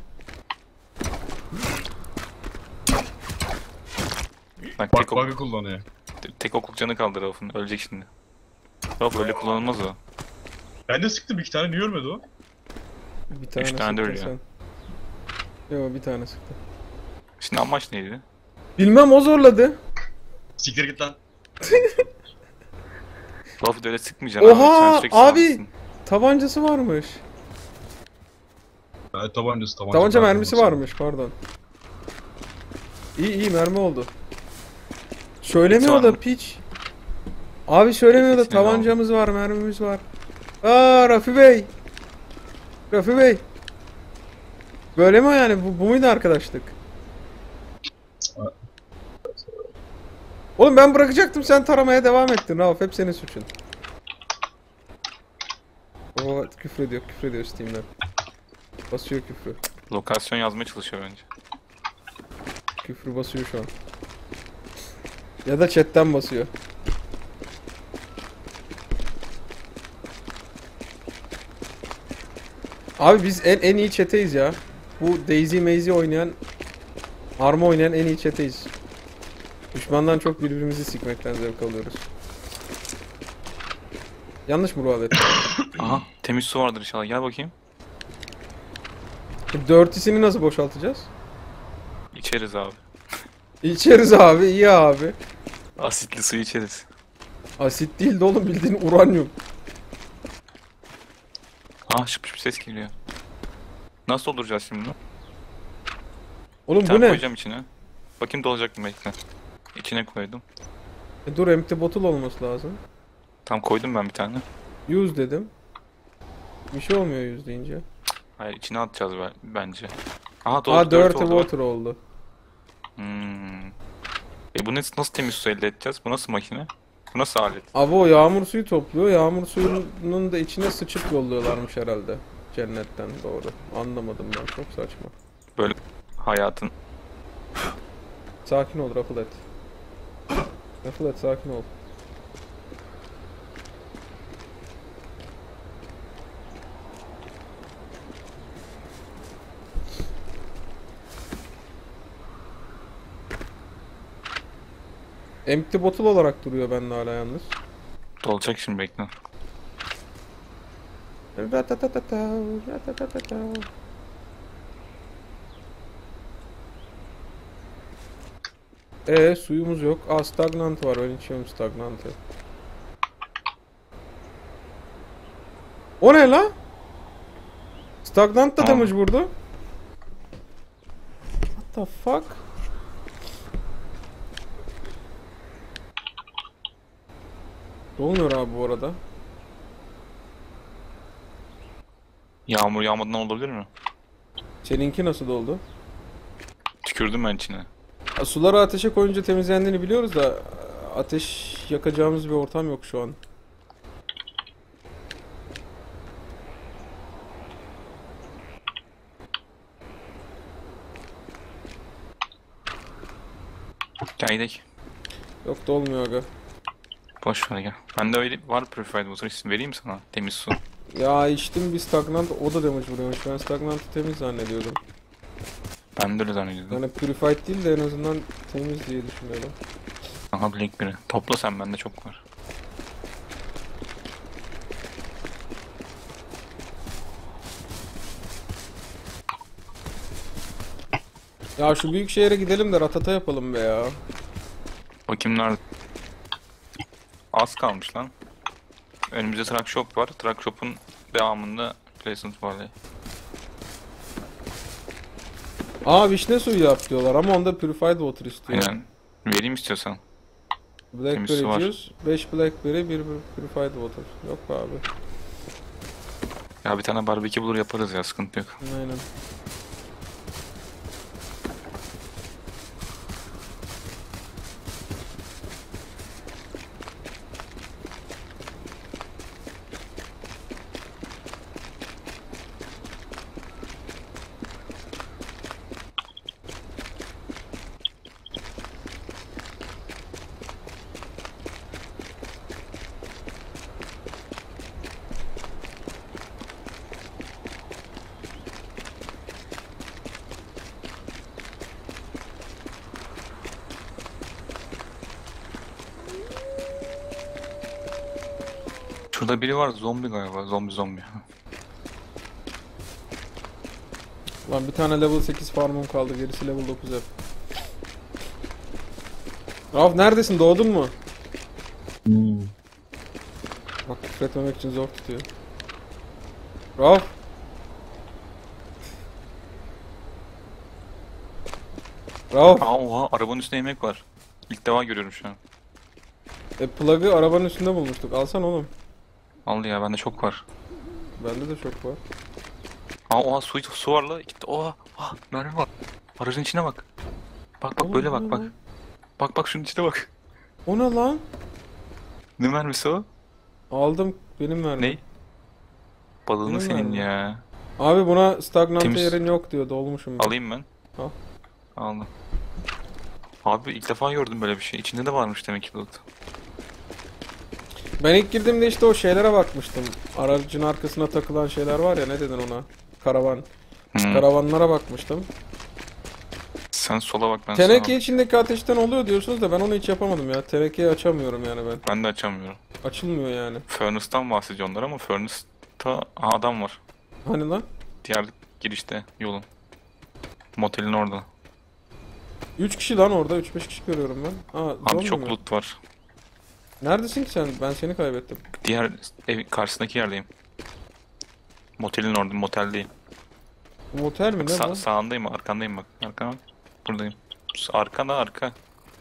Bak Bak tek, ok, bug'ı kullanıyor. tek okluk canı kaldı Rauf'un. Ölecek şimdi. Rauf öyle kullanılmaz o. Ben de sıktım iki tane niye ölmedi o? Bir tane Üç tane de sıktın ölüyor. sen. Yo bir tane sıktı. Şimdi amaç neydi? Bilmem o zorladı. Siktir git lan. Rauf'u da öyle sıkmayacaksın Oha, Sen sürekli abi! sağlısın. Tabancası varmış. Ben tabancası tabanca. Tabanca ben mermisi kullanırsam. varmış pardon. İyi iyi mermi oldu. Söylemiyor var da mı? piç. Abi söylemiyor da İkisine de tabancamız var, mermimiz var. Aa Rafi Bey. Rafi Bey. Böyle mi yani? Bu, bu muydu arkadaşlık? Oğlum ben bırakacaktım, sen taramaya devam ettin Rauf. Hep senin suçun. O küfür ediyor, küfür ediyor Steam'den. Basıyor küfrü. Lokasyon yazmaya çalışıyor bence. Küfür basıyor şu an. Ya da chatten basıyor. Abi biz en en iyi chat'eyiz ya. Bu Daisy Maisy oynayan, Arma oynayan en iyi chat'eyiz. Düşmandan çok birbirimizi sikmekten zevk alıyoruz. Yanlış mı Rualet? Aha temiz su vardır inşallah. Gel bakayım. Dirty'sini nasıl boşaltacağız? İçeriz abi. İçeriz abi, iyi abi. Asitli suyu içeriz. Asit değil de oğlum, bildiğin uranyum. Ah şıp şıp ses geliyor. Nasıl dolduracağız şimdi bunu? Oğlum Bir bu tane ne? koyacağım içine. Bakayım dolacak mı bekle. İçine koydum. E, dur, empty bottle olması lazım. Tam koydum ben bir tane. Use dedim. Bir şey olmuyor use deyince. Hayır içine atacağız ben, bence. Aha doldu. Aa, dört dirty oldu bak. water oldu. Hmm. E bu nasıl, nasıl temiz su elde edeceğiz? Bu nasıl makine? Bu nasıl alet? Abi o yağmur suyu topluyor. Yağmur suyunun da içine sıçıp yolluyorlarmış herhalde. Cennetten doğru. Anlamadım ben. Çok saçma. Böyle hayatın. Sakin ol Rafflet. Rafflet sakin ol. Empty bottle olarak duruyor bende hala yalnız. Dolacak şimdi bekle. Ratatatata, ratatatata. Ee suyumuz yok. Aa, stagnant var. Ben içiyorum stagnantı. O ne la? Stagnant da Tamam. damage vurdu. What the fuck? Dolmuyor abi bu arada. Yağmur yağmadan olabilir mi? Seninki nasıl doldu? Tükürdüm ben içine. Ya, suları ateşe koyunca temizlendiğini biliyoruz da ateş yakacağımız bir ortam yok şu an. Gel gidelim. Yok dolmuyor aga. Boş ver gel. Bende öyle var purified water isim vereyim sana. Temiz su. Ya içtim bir stagnant, o da damage vuruyormuş. Ben stagnant'ı temiz zannediyordum. Ben de öyle zannediyordum. Yani purified değil de en azından temiz diye düşünüyorum. Aha Blink biri. Topla sen, bende çok var. Ya şu büyük şehre gidelim de ratata yapalım be ya. Bakayım nerede? Az kalmış lan. Önümüzde truck shop var. Truck shop'un devamında Pleasant Valley. Aa, vişne suyu yap diyorlar ama onda purified water istiyor. Aynen. Vereyim istiyorsan. Temiz su Blackberry var. juice, beş blackberry, bir purified water. Yok be abi. Ya bir tane barbekü bulur yaparız ya, sıkıntı yok. Aynen. Şurada biri var, zombi galiba. Zombi zombi. Lan bir tane level sekiz farmım kaldı. Gerisi level dokuz hep. Raf neredesin? Doğdun mu? Hmm. Bak, küfür etmemek için zor tutuyor. Raf. Raf. Aa oha, arabanın üstünde yemek var. İlk defa görüyorum şu an. E, plug'ı arabanın üstünde bulmuştuk. Alsan oğlum. Al ya, bende çok var. Bende de çok var. Aa oha, su, su var la. Gitti. Oha, ah, mermi var. Aracın içine bak. Bak bak, böyle bak bak. Bak bak, şunun içine bak. O ne lan? Ne mermisi o? Aldım, benim verdim. Ne? Balığını Benim senin mermi. ya. Abi buna stagnant Temiz. yerin yok diyor. Dolmuşum ben. Alayım ben. Al. Aldım. Abi ilk defa gördüm böyle bir şey. İçinde de varmış demek ki loot. Ben ilk girdiğimde işte o şeylere bakmıştım. Aracın arkasına takılan şeyler var ya, ne dedin ona? Karavan. Hmm. Karavanlara bakmıştım. Sen sola bak ben Teneke sağa bak. içindeki ateşten oluyor diyorsunuz da ben onu hiç yapamadım ya. Tenekeyi açamıyorum yani ben. Ben de açamıyorum. Açılmıyor yani. Furnace'tan bahsediyor onlar ama Furnace'ta Aha, adam var. Hani lan? Diğer girişte yolun. Motelin orada. üç kişi lan orada. üç beş kişi görüyorum ben. Aa, Abi zombi çok mi? loot var. Neredesin ki sen? Ben seni kaybettim. Diğer evin karşısındaki yerdeyim. Motelin orada, motel değil. Bu motel mi ne Sa- bu? sağındayım, arkandayım bak. Arkana. Buradayım. Arkana arka.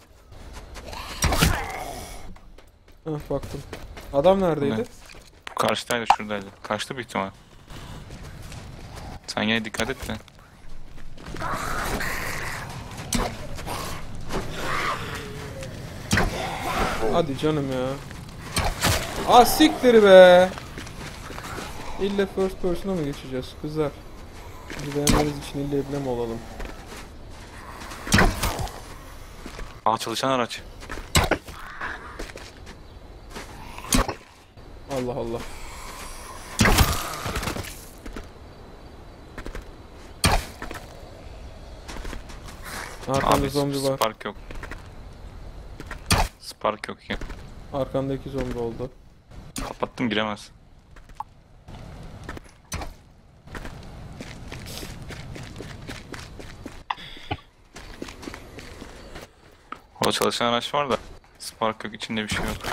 Hah, baktım. Adam neredeydi? Ne? Bu karşıdaydı, şuradaydı. Kaçtı büyük ihtimal. Sen yine dikkat et de. Hadi canım ya. Ah siktir be. İlle first person'a mı geçeceğiz kızlar? Bizi beğenmeniz için ille ibne mi olalım? Aa, çalışan araç. Allah Allah. Arkanda Abi zombi var. Spark yok. Spark yok ya. Arkanda iki zombi oldu. Kapattım, giremez. O çalışan araç var da Spark yok, içinde bir şey yok.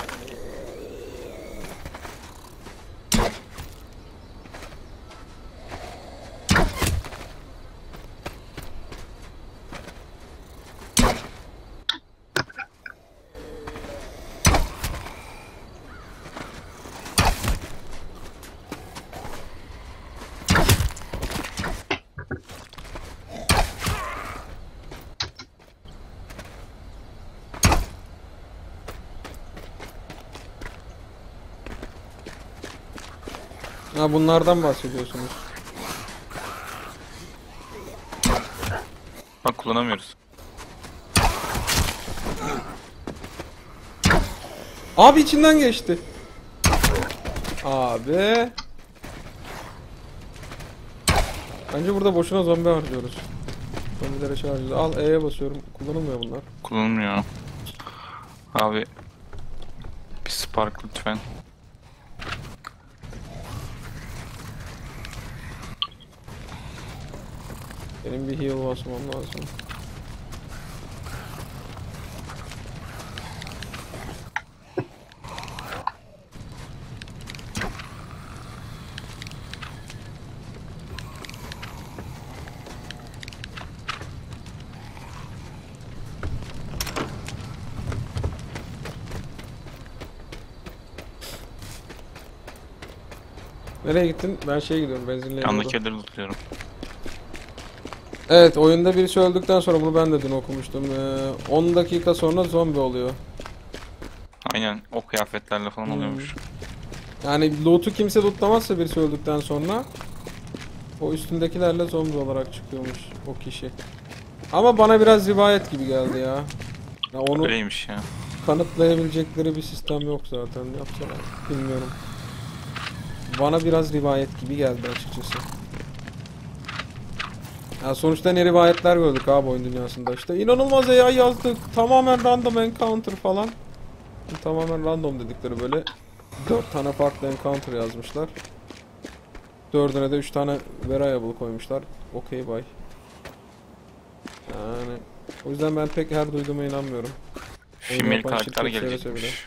Ha, bunlardan bahsediyorsunuz. Bak, kullanamıyoruz. Abi içinden geçti. Abi. Bence burada boşuna zombi harcıyoruz. Zombilere şey harcıyoruz. Al E'ye basıyorum. Kullanılmıyor bunlar. Kullanılmıyor. Abi bir Spark lütfen. Benim bir heal basmam lazım. Nereye gittin? Ben şeye gidiyorum, benzinliğe Yandaki gidiyorum. yerleri lootluyorum. Evet, oyunda birisi öldükten sonra bunu ben de dün okumuştum. Ee, on dakika sonra zombi oluyor. Aynen, o kıyafetlerle falan Hmm. oluyormuş. Yani loot'u kimse lootlamazsa birisi öldükten sonra o üstündekilerle zombi olarak çıkıyormuş o kişi. Ama bana biraz rivayet gibi geldi ya. Ya onu Öyleymiş ya. kanıtlayabilecekleri bir sistem yok zaten. Yapsalar bilmiyorum. Bana biraz rivayet gibi geldi açıkçası. Ya sonuçta ne rivayetler gördük abi oyun dünyasında işte. İnanılmaz A I yazdık. Tamamen random encounter falan. Tamamen random dedikleri böyle dört tane farklı encounter yazmışlar. Dördüne de üç tane variable koymuşlar. Okey bye. Yani o yüzden ben pek her duyduğuma inanmıyorum. Female yapan karakter şirket söylese gelecekmiş.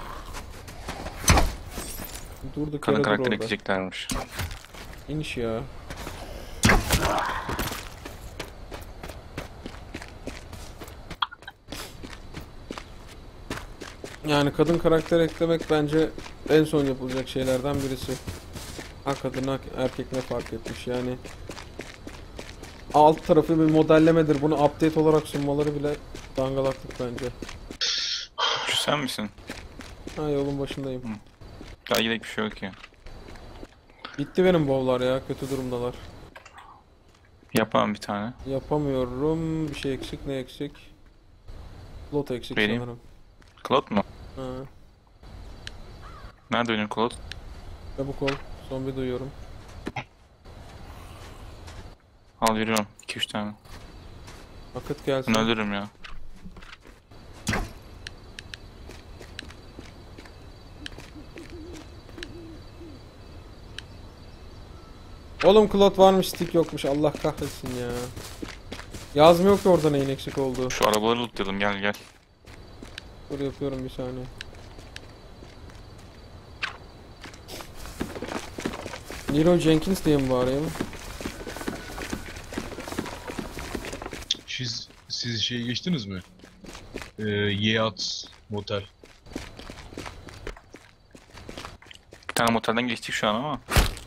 Durduk Kanı yere dur karakter orada. ekleyeceklermiş. İniş ya. Yani kadın karakter eklemek bence en son yapılacak şeylerden birisi. Ha kadın ha erkek ne fark etmiş yani. Alt tarafı bir modellemedir. Bunu update olarak sunmaları bile dangalaklık bence. Şu sen misin? Ha, yolun başındayım. Daha yedek bir şey yok ya. Bitti benim bowlar ya. Kötü durumdalar. Yapamam bir tane. Yapamıyorum. Bir şey eksik. Ne eksik? Lot eksik Vereyim. sanırım. Claude mu? Ha. Nerede oynuyor Claude? Çabuk ol. Zombi duyuyorum. Al veriyorum. iki üç tane. Vakit gelsin. Ben öldürürüm ya. Oğlum klot varmış, stick yokmuş. Allah kahretsin ya. Yazmıyor ki orada neyin eksik olduğu. Şu arabaları lootlayalım gel gel. Dur yapıyorum bir saniye. Nero Jenkins diye mi bağırayım? Siz, siz şey geçtiniz mi? Ee, Yat Motel. Bir tane motelden geçtik şu an ama.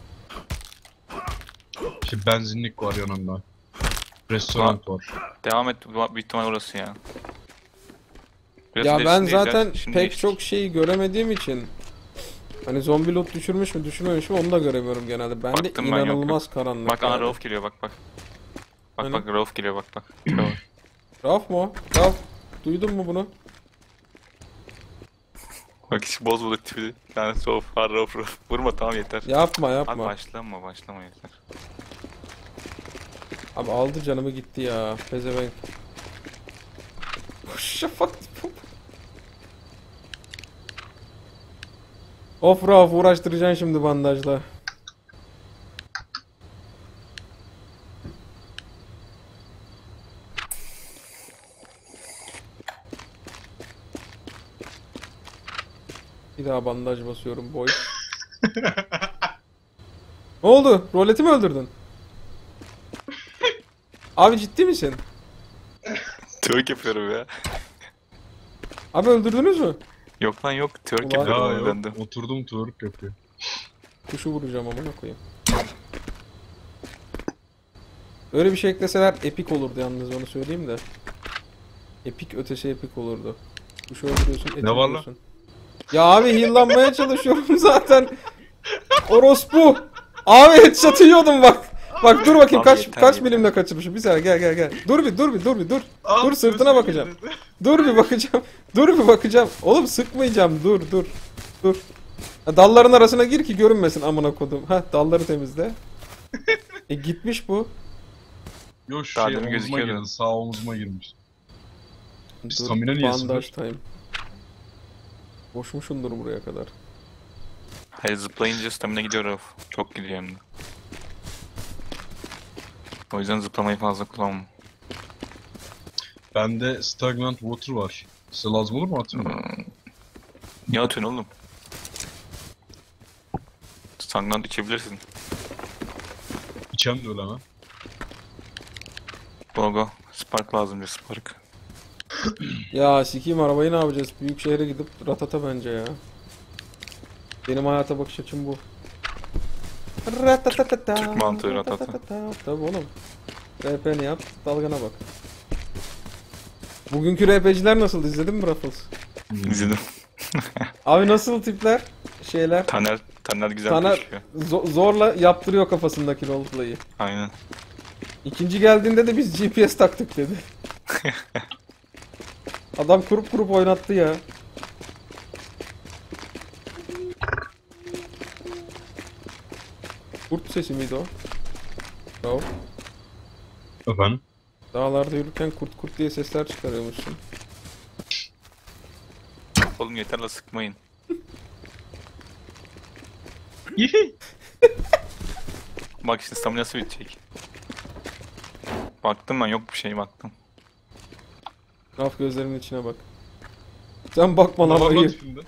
İşte benzinlik var yanında. Restoran var. Devam et bu- büyük ihtimal orası ya. Biraz Ya ben ilerisindeyiz ya, zaten şimdi pek geçtik. çok şeyi göremediğim için hani zombi loot düşürmüş mü düşürmemiş mi onu da göremiyorum genelde. Bende Baktım ben, yok, inanılmaz karanlık. Bak ana yani. Rauf geliyor bak bak. Bak Hani? bak Rauf geliyor bak bak. Şuraya bak. Rauf mu o? Rauf. Duydun mu bunu? Bak hiç bozmadık tipi. Yani Rauf, har Rauf, Rauf. Vurma tamam yeter. Yapma Abi yapma. başlama başlama yeter. Abi aldı canımı gitti ya. Pezevenk. Şafak. Of Rauf uğraştıracaksın şimdi bandajla. Bir daha bandaj basıyorum boy. Ne oldu? Roleti mi öldürdün? Abi ciddi misin? Twerk yapıyorum ya. Abi öldürdünüz mü? Yok lan yok twerk Ulan- yapıyorum Ya abi yok, ben de. oturdum twerk yapıyor. Kuşu vuracağım amına koyayım. Öyle bir şey ekleseler epik olurdu yalnız onu söyleyeyim de. Epik ötesi epik olurdu. Kuşu öldürüyorsun, eti Ne var lan? yiyorsun. Ya abi heal'lanmaya çalışıyorum zaten. Orospu. Abi headshot yiyordum bak. Bak dur bakayım Abi kaç yeter, kaç yeter. milimle kaçırmışım. Bir saniye gel gel gel. Dur bir dur bir dur bir dur. Aa, Dur sırtına özür bakacağım. dilerim. Dur bir bakacağım. Dur bir bakacağım. Oğlum sıkmayacağım. Dur dur. Dur. Ha, dalların arasına gir ki görünmesin amına kodum. Ha dalları temizle. E gitmiş bu. Yok şu Daha şey demin omuzuma gözüküyordu. girdi. Sağ omuzuma girmiş. Dur, Stamina niye bandaj sıfır? time. Boşmuşundur buraya kadar. Hayır zıplayınca stamina gidiyor Rauf. Çok gidiyor hem de. O yüzden zıplamayı fazla kullanmam. Bende stagnant water var. Size lazım olur mu atayım mı? Hmm. Ne atıyorsun oğlum? Stagnant içebilirsin. İçem de öyle ha. Go go. Spark lazım bir Spark. Ya sikeyim arabayı ne yapacağız? Büyük şehre gidip ratata bence ya. Benim hayata bakış açım bu. Ratatatata. Türk mantığı ratata. Tabii oğlum. R P'ni yap, dalgana bak. Bugünkü R P'ciler nasıl izledin mi Ruffles? İzledim. Abi nasıl tipler? Şeyler. Taner, Taner güzel Taner koşuyor. zo- zorla yaptırıyor kafasındaki roleplay'i. Aynen. İkinci geldiğinde de biz G P S taktık dedi. Adam kurup kurup oynattı ya. Kurt sesi miydi o? Bravo. Efendim? Dağlarda yürürken kurt kurt diye sesler çıkarıyormuşsun. Oğlum yeter la sıkmayın. Bak işte staminası bitecek. Baktım ben yok bir şey baktım. Raf gözlerimin içine bak. Sen bakma lan Bana bak ayı. şimdi.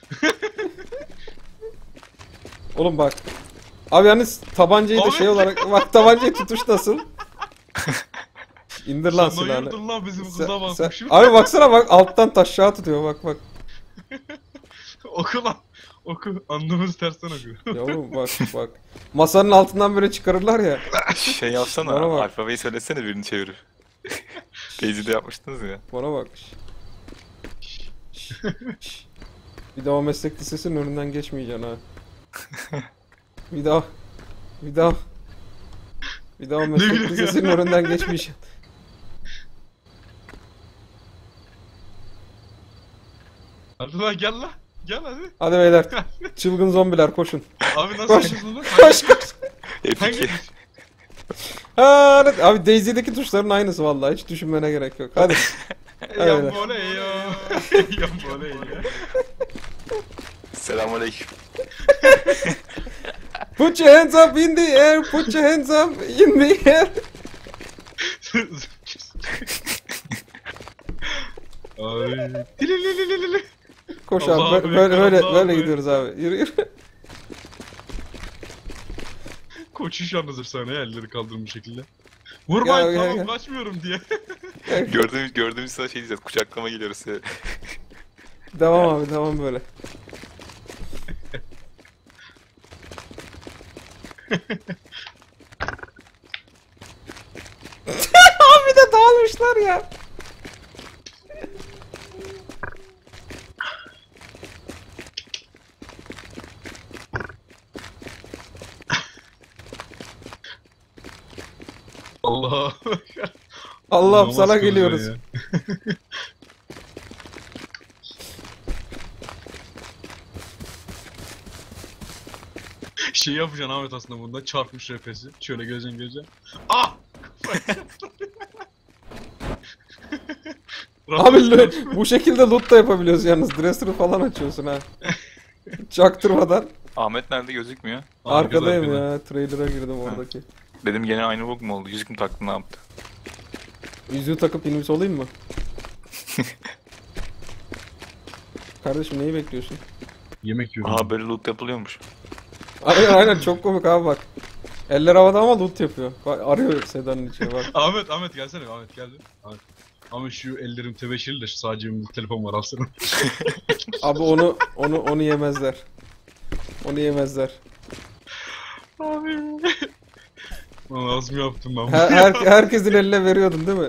Oğlum bak. Abi yalnız tabancayı da Abi. şey olarak bak tabancayı tutuş nasıl? İndir lan Sen silahını. hayırdır lan bizim Sen- kıza sen- bakmışım. Abi baksana bak alttan taşağı tutuyor bak bak. Oku lan. Oku. Anlamız tersten oku. Yavrum bak bak. Masanın altından böyle çıkarırlar ya. Şey yapsana Bana bak. alfabeyi söylesene birini çevir. Daisy'de yapmıştınız ya. Bana bak. Şş, şş. Bir daha o meslek lisesinin önünden geçmeyeceksin ha. Bir daha Bir daha. Bir daha bileyim meslek ya. lisesinin önünden geçmeyeceğim. Hadi lan gel lan. Gel hadi. Hadi beyler. Çılgın zombiler koşun. Abi nasıl Koş. yapıyorsun lan? Koş koş. F iki. Ha, evet. Abi Daisy'deki tuşların aynısı vallahi. Hiç düşünmene gerek yok. Hadi. Hadi Yan beyler. voley ya. Yan voley ya. Selamünaleyküm. Put your hands up in the air. Put your hands up in the air. Ay. Dililililili. Koş Allahu abi. Böyle Ekber, böyle, Allahu böyle Ekber. gidiyoruz abi. Yürü yürü. Koçuş anlatır sana ya, elleri kaldırmış şekilde. Vurmayın Ya, ya, tamam ya. kaçmıyorum diye. Gördüğümüz gördüğümüz sana şey diyeceğiz. Kucaklama geliyoruz size. Devam abi devam böyle. Abi de dağılmışlar ya. Allah. Allah'ım Namaz sana kılıyor geliyoruz. ya. Şey yapacaksın Ahmet aslında bunda, çarpmış refesi. Şöyle gözün göze. Ah! Abi lo- bu şekilde loot da yapabiliyoruz yalnız. Dresser'ı falan açıyorsun ha. Çaktırmadan. Ahmet nerede gözükmüyor? Arkadayım ya. Trailer'a girdim oradaki. Dedim gene aynı bok mu oldu? Yüzük mü taktın ne yaptı? Yüzüğü takıp invis olayım mı? Kardeşim neyi bekliyorsun? Yemek yiyorum. Aha böyle loot yapılıyormuş. Aynen aynen çok komik abi bak. Eller havada ama loot yapıyor. Bak arıyor sedanın içine bak. Ahmet, Ahmet gelsene. Ahmet geldi. Ahmet. Ahmet şu ellerim tebeşirli de şu sağ cebimde telefon var, alsana. Abi onu onu onu yemezler. Onu yemezler. Abi. Lan az mı yaptım ben? Her, her, herkesin eline veriyordun değil mi?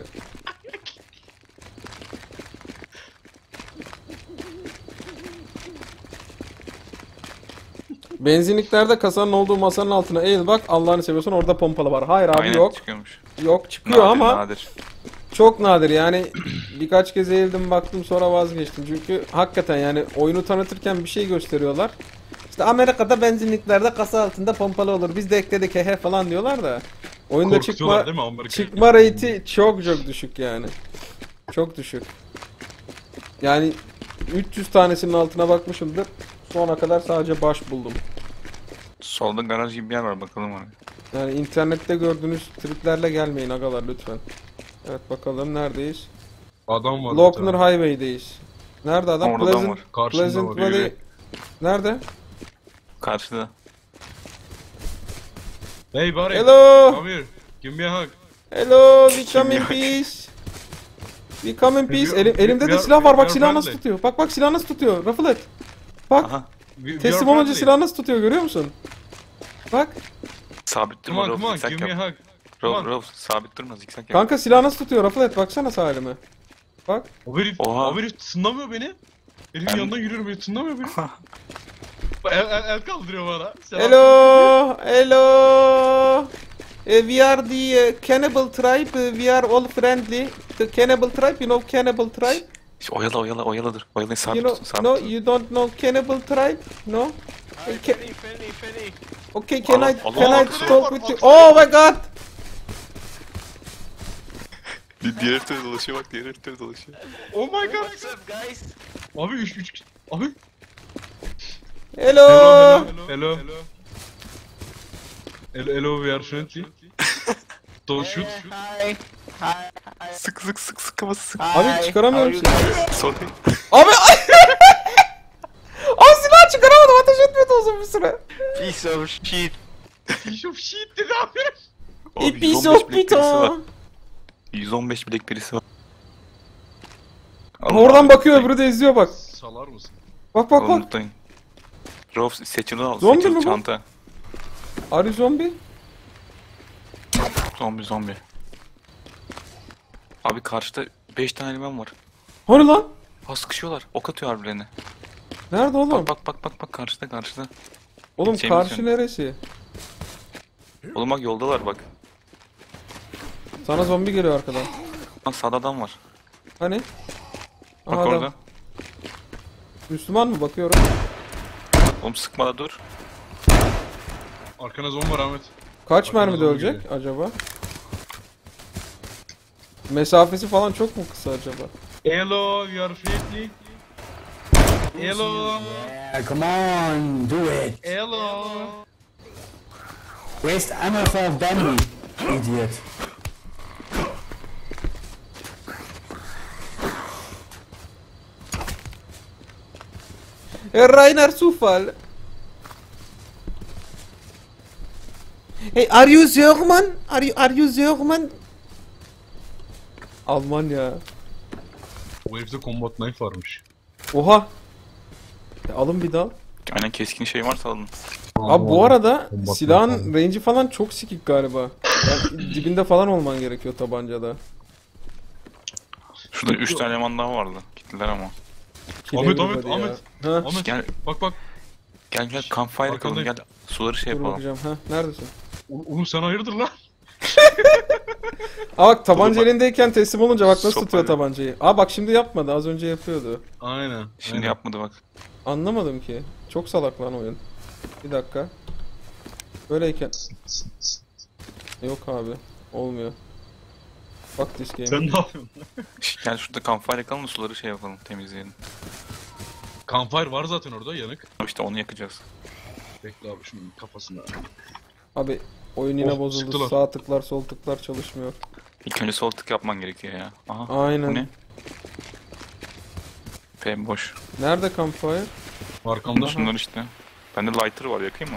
Benzinliklerde kasanın olduğu masanın altına eğil bak, Allah'ını seviyorsan orada pompalı var. Hayır abi Aynen yok. çıkıyormuş. Yok çıkıyor Nadir, ama nadir. çok nadir yani. Birkaç kez eğildim baktım sonra vazgeçtim. Çünkü hakikaten yani oyunu tanıtırken bir şey gösteriyorlar. İşte Amerika'da benzinliklerde kasa altında pompalı olur. Biz de ekledik hehe falan diyorlar da. Oyunda Korkutuyorlar çıkma değil mi Amerika'yı? çıkma rate'i çok çok düşük yani. Çok düşük. Yani üç yüz tanesinin altına bakmışımdır. Şu ana kadar sadece baş buldum. Solda garaj gibi bir yer var, bakalım oraya. Yani internette gördüğünüz triplerle gelmeyin agalar lütfen. Evet bakalım neredeyiz? Adam var. Lochner Highway'deyiz. Nerede adam? Orada adam Pleasant, var. Karşında Pleasant var, Valley. yürü. Nerede? Karşıda. Hey buddy. Hello. Come here. Give me a hug. Hello, we come in peace. We come in peace. We- Elim, we- elimde we de are- silah var. we Bak are silah nasıl friendly. tutuyor. Bak bak silah nasıl tutuyor. Rufflet. Bak. Aha. We- we Teslim are olunca friendly. silah nasıl tutuyor görüyor musun? Bak. Sabit Come durma on, Rauf, come on. zikzak Give me yap. a hug. Rauf, Come on. Rauf, sabit durma, zikzak yap. Kanka silah nasıl tutuyor Rufflet? Baksana sağ elime. Bak. O herif, Oha. o herif tınlamıyor beni. Herifin Ben- yanından yürüyorum, beni tınlamıyor beni. el, el, el kaldırıyor bana. Selam. Hello. Hello. Eh, we are the eh, cannibal tribe. Eh, we are all friendly. The cannibal tribe. You know cannibal tribe? İşte oyala oyala oyaladır. Oyalayın, sabit You tutun, know, sabit no, tutun. you don't know cannibal tribe? No? Eh, ca- Fenny, Fenny, Fenny. okay, can I Allah- can Allah I Allah. talk with you? Oh my god. Di- Diğer herifler dolaşıyor bak, diğer herifler dolaşıyor. Oh my god. What's up, guys? Abi üç üç. Abi. Hello. Hello. Hello. Hello, hello, we are friendly. Don't shoot. Yeah, hi. Hi. Hi. Sık sık sık sık kafası sık. Abi Hi. çıkaramıyorum How are you silahı. guys? Sonra Abi Abi silah çıkaramadım, ateş etmiyordu uzun bir süre. Piece of shit. Piece of shit dedi abi. Abi, A piece yüz on beş of bilek birisi var. pito. yüz on beş bilek birisi var. Oradan bakıyor, öbürü de izliyor bak. Salar mısın? Bak bak bak. Unutmayın. Rauf seçili al. Zombi Seçili mi bu? çanta. Are you zombie? Zombi zombi. Abi karşıda beş tane eleman var. Hani lan? Ha, sıkışıyorlar. Ok atıyor birbirlerine. Nerede oğlum? Bak bak bak bak bak karşıda karşıda. Oğlum Şey karşı misin? neresi? Oğlum bak yoldalar bak. Sana zombi geliyor arkadan. Lan sağda adam var. Hani? Bak Aha, adam. orada. Müslüman mı? Bakıyorum. Oğlum sıkma da dur. Arkana zombi var Ahmet. Kaç Arkadan mermide zombi ölecek geliyor. acaba? Mesafesi falan çok mu kısa acaba? Hello, we are friendly. Hello, Yeah, come on, do it. hello. Waste ammo for Benny, idiot. Herr Rainer Zufall. Hey, are you German? Are you are you German? Almanya. Bu herifte combat knife varmış. Oha. E, alın bir daha. Aynen keskin şey varsa alın. Abi bu arada Combat silahın knife range'i falan çok sikik galiba. Yani dibinde falan olman gerekiyor tabancada. Şurada üç tane eleman daha vardı. Gittiler ama. Kill Ahmet, everybody Ahmet, ya. Ahmet. Ha, Ahmet Gel bak bak. gel gel campfire yapalım Arkandayım. gel. Suları şey dur yapalım. bakacağım. Ha, neredesin? O- Oğlum sen hayırdır lan? Aa bak tabanca Dur bak. elindeyken teslim olunca bak nasıl Sopayla. tutuyor tabancayı. Aa bak şimdi yapmadı. Az önce yapıyordu. Aynen. Şimdi aynen. yapmadı bak. Anlamadım ki. Çok salak lan oyun. Bir dakika. Böyleyken... Yok abi. Olmuyor. Fuck this game. Sen ne yapıyorsun? Şş, Gel şurada campfire yakalım da suları şey yapalım temizleyelim. Campfire var zaten orada yanık. İşte onu yakacağız. Bekle abi şunun kafasına. Abi oyun yine Oh, bozuldu. sıktılar. Sağ tıklar sol tıklar çalışmıyor. İlk önce sol tık yapman gerekiyor ya. Aha. Bu Aynen. ne? P boş. Nerede campfire? Arkamda. Şunlar işte. Bende lighter var yakayım mı?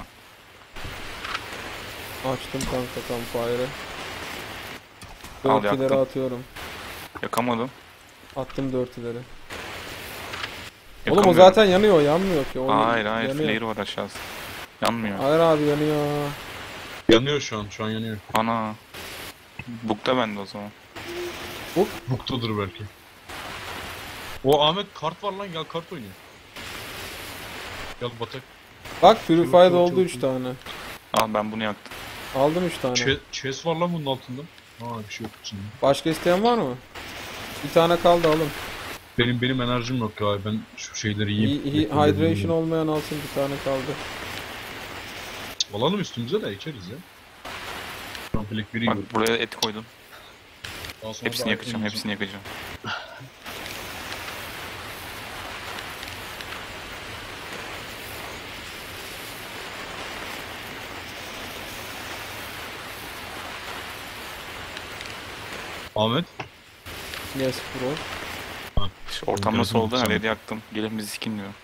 Açtım kanka campfire'ı. Al, Dörtüleri yaktım. atıyorum. Yakamadım. Attım dörtüleri. Oğlum o Yakamıyorum. zaten yanıyor, yanmıyor ki. O Hayır hayır yanıyor. flare var aşağısı. Yanmıyor. Hayır abi yanıyor. Yanıyor şu an. Şu an yanıyor. Ana. Bukta bende o zaman. Buktadır belki. O Ahmet kart var lan, gel kart oynayalım. Gel batak. Bak Purified Çok, çok, oldu çok üç iyi. tane. Al ben bunu yaktım. Aldım üç tane. Che- chest var lan bunun altında. Aa bir şey yok içinde. Başka isteyen var mı? Bir tane kaldı alın. Benim benim enerjim yok ya. Ben şu şeyleri Hi- yiyeyim. hi- hydration olmayan alsın, bir tane kaldı. Alalım üstümüze de içeriz ya. Rampelek biri Bak yiyor. buraya et koydum. Daha sonra Hepsini da yakacağım, item hepsini yakacağım. Ahmet. Yes bro. İşte ortam nasıl oldu? Her yeri yaktım. Gelin bizi sikin diyor.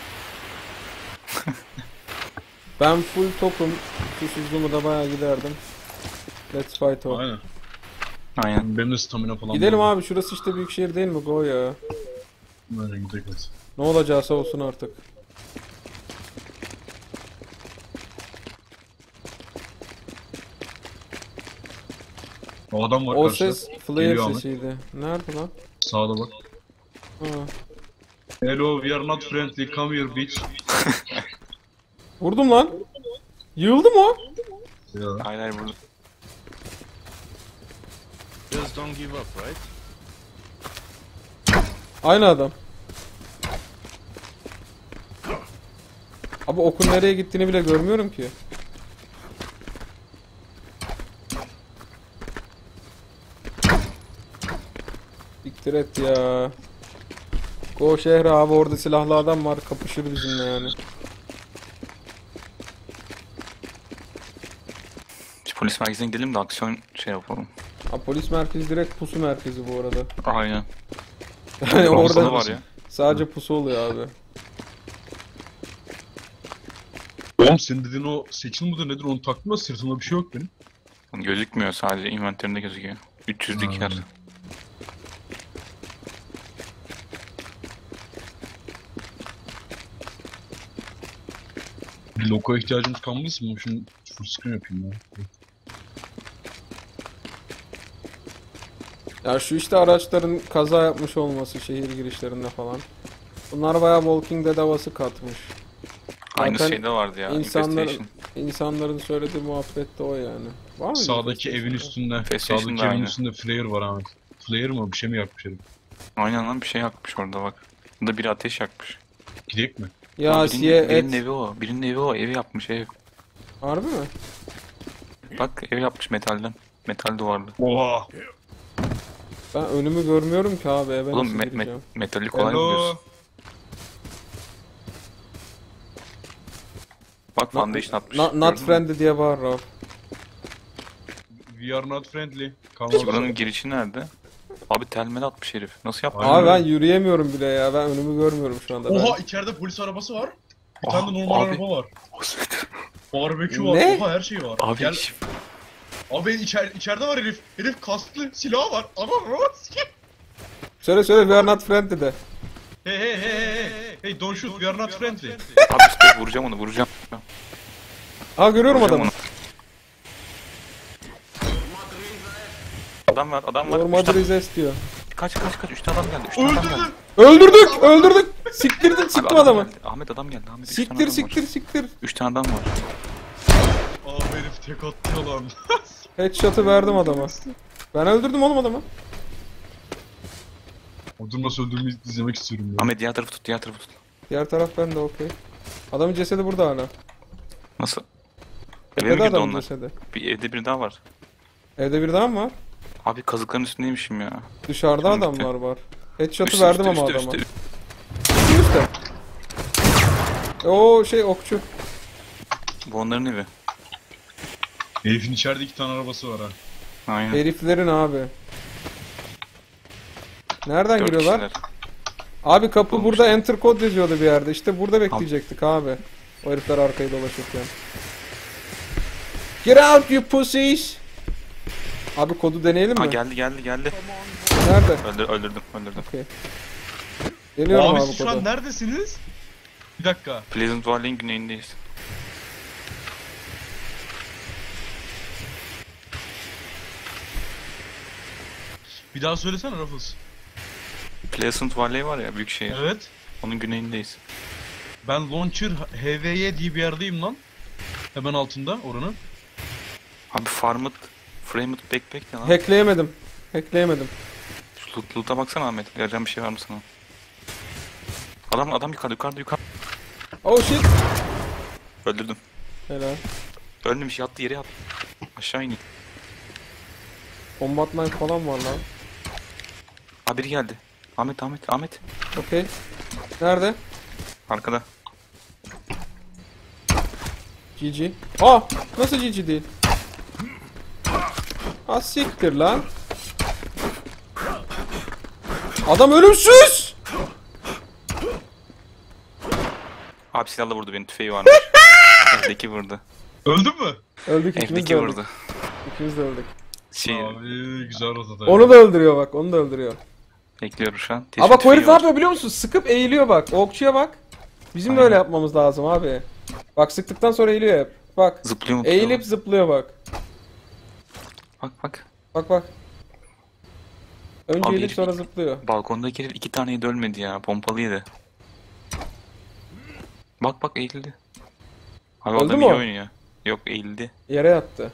Ben full topum. Susuzluğumu da bayağı giderdim. Let's fight o. Aynen. Aynen. Benim de stamina falan. Gidelim var. abi, şurası işte büyük şehir değil mi? Go ya. Aynen gidelim. Ne olacaksa olsun artık. O adam var O karşıda. ses flare Geliyor Ahmet. sesiydi. Nerede lan? Sağda bak. Ha. Hello, we are not friendly. Come here bitch. Vurdum lan. Yığıldı mı o? Ya. Hayır hayır burada. Just don't give up, right? Aynı adam. Abi okun nereye gittiğini bile görmüyorum ki. Siktir et ya. Go şehre abi, orada silahlı adam var, kapışır bizimle yani. Şu polis merkezine gidelim de aksiyon şey yapalım. Ha, polis merkezi direkt pusu merkezi bu arada. Aynen. Yani Orada orada var ya. sadece pusu oluyor abi. Oğlum senin dediğin o seçil midir nedir onu taktım da sırtımda bir şey yok benim. Gözükmüyor, sadece inventöründe gözüküyor. üç yüzlük yer. Hmm. Bir lokoya ihtiyacımız kalmadıysa mı? Şunu full screen yapayım ya. Ya şu işte araçların kaza yapmış olması şehir girişlerinde falan. Bunlar bayağı Walking Dead havası katmış. Aynı Zaten şeyde vardı ya. insanların, Infestation. insanların söylediği muhabbet de o yani. Var mı? Sağdaki evin üstünde. Infestation'da Sağdaki evin aynı. üstünde flare var Ahmet. Flare mı? Bir şey mi yapmış herif? Aynen lan bir şey yakmış orada bak. Bu da biri ateş yakmış. Gidek mi? Ya Lan siye birinin, birinin et. evi o. Birinin evi o. Evi yapmış ev. Harbi mi? Bak ev yapmış metalden. Metal duvarlı. Oha! Ben önümü görmüyorum ki abi, eve Oğlum nasıl me- me- gireceğim? metali kolay Hello. buluyorsun. Bak Not- foundation atmış. Not, gördün not mü? friendly diye bağır Rauf. We are not friendly. Come Peki over. buranın girişi nerede? Abi telmel atmış herif. Nasıl yaptı? Aynen. Abi ben yürüyemiyorum bile ya. Ben önümü görmüyorum şu anda. Ben- Oha içeride polis arabası var. Bir Aha, tane de normal abi. araba var. Barbekü var. Ne? Oha her şey var. Abi Gel. şif- Abi içer, içeride var herif. Herif kasklı silahı var. Ana Ross. Söyle söyle, we are not friendly de. Hey hey hey hey hey. Hey don't shoot. We are not friendly. Abi işte vuracağım onu vuracağım. Aa, görüyorum Vuracağım adamı. onu. Adam var adam var. Your Üç mother tane- is ass diyor. Kaç kaç kaç. Üç tane adam geldi. Üç tane adam geldi. Öldürdüm. Öldürdük, öldürdük. Siktirdin, Abi siktim adam adamı. geldi. Ahmet adam geldi. Ahmet üç tane Siktir, adam var. siktir, siktir. Üç tane adam var. Abi herif tek attı lan. Headshot'ı verdim adama. Ben öldürdüm oğlum adamı. O dur nasıl öldüğümü izlemek istiyorum ya. Ahmet diğer tarafı tut diğer tarafı tut. Diğer taraf bende, okey. Adamın cesedi burada hala. Nasıl? Eve mi Nerede girdi adamın onlar? cesedi? Bir evde bir daha var. Evde bir daha mı var? Abi kazıkların üstündeymişim ya. Dışarıda Tamam, adamlar var. Headshot'ı Üstte, verdim üstte, ama üstte, adama. üstte. Üstte, üstte. O şey okçu. Bu onların evi. Herifin içeride iki tane arabası var ha. Aynen. Heriflerin abi. Nereden Dört giriyorlar? kişiler. Abi kapı Bulmuşlar. burada, enter code yazıyordu bir yerde. İşte burada bekleyecektik abi. O herifler arkayı dolaşırken. Get out you pussies. Abi kodu deneyelim Ha mi? geldi geldi geldi. Nerede? Öldür, öldürdüm öldürdüm. Okey. Deniyorum Abi abi, siz şu kodu. an neredesiniz? Bir dakika. Pleasant Valley'in güneyindeyiz. Bir daha söylesene Ruffles. Pleasant Valley var ya büyük şehir. Evet. Onun güneyindeyiz. Ben Launcher H V Y diye bir yerdeyim lan. Hemen altında oranın. Abi Farmit, Framed Backpack ne lan? Hackleyemedim. Hackleyemedim. Şu loot, loot'a baksana Ahmet. Vereceğim bir şey var mı sana? Adam adam yukarıda yukarıda yukarıda. Oh shit. Öldürdüm. Helal. Ölmemiş yattı yere yattı. Aşağı inin. Combat knife falan var lan. Abi biri geldi. Ahmet Ahmet Ahmet. Okey. Nerede? Arkada. G G. Aa! Nasıl G G değil? Ha siktir lan. Adam ölümsüz! Abi silahla vurdu beni tüfeği varmış. Evdeki vurdu. Öldün mü? Öldük, ikimiz de Evdeki öldük. vurdu. İkimiz de öldük. Şey Abi güzel rotada. Onu da öldürüyor bak, onu da öldürüyor. bekliyoruz şu an. Aa bak, o tüfeği herif ne var. yapıyor biliyor musun? Sıkıp eğiliyor bak. O okçuya bak. Bizim de Aynen. öyle yapmamız lazım abi. Bak sıktıktan sonra eğiliyor hep. Bak. Zıplıyor mu? Eğilip zıplıyor bak. Bak bak. Bak bak. Önce Abi eğilip herif- sonra zıplıyor. Balkondaki herif iki taneyi de ölmedi ya. Pompalıydı. Bak bak eğildi. Abi Öldü adam mü iyi o? oynuyor. Yok eğildi. Yere yattı.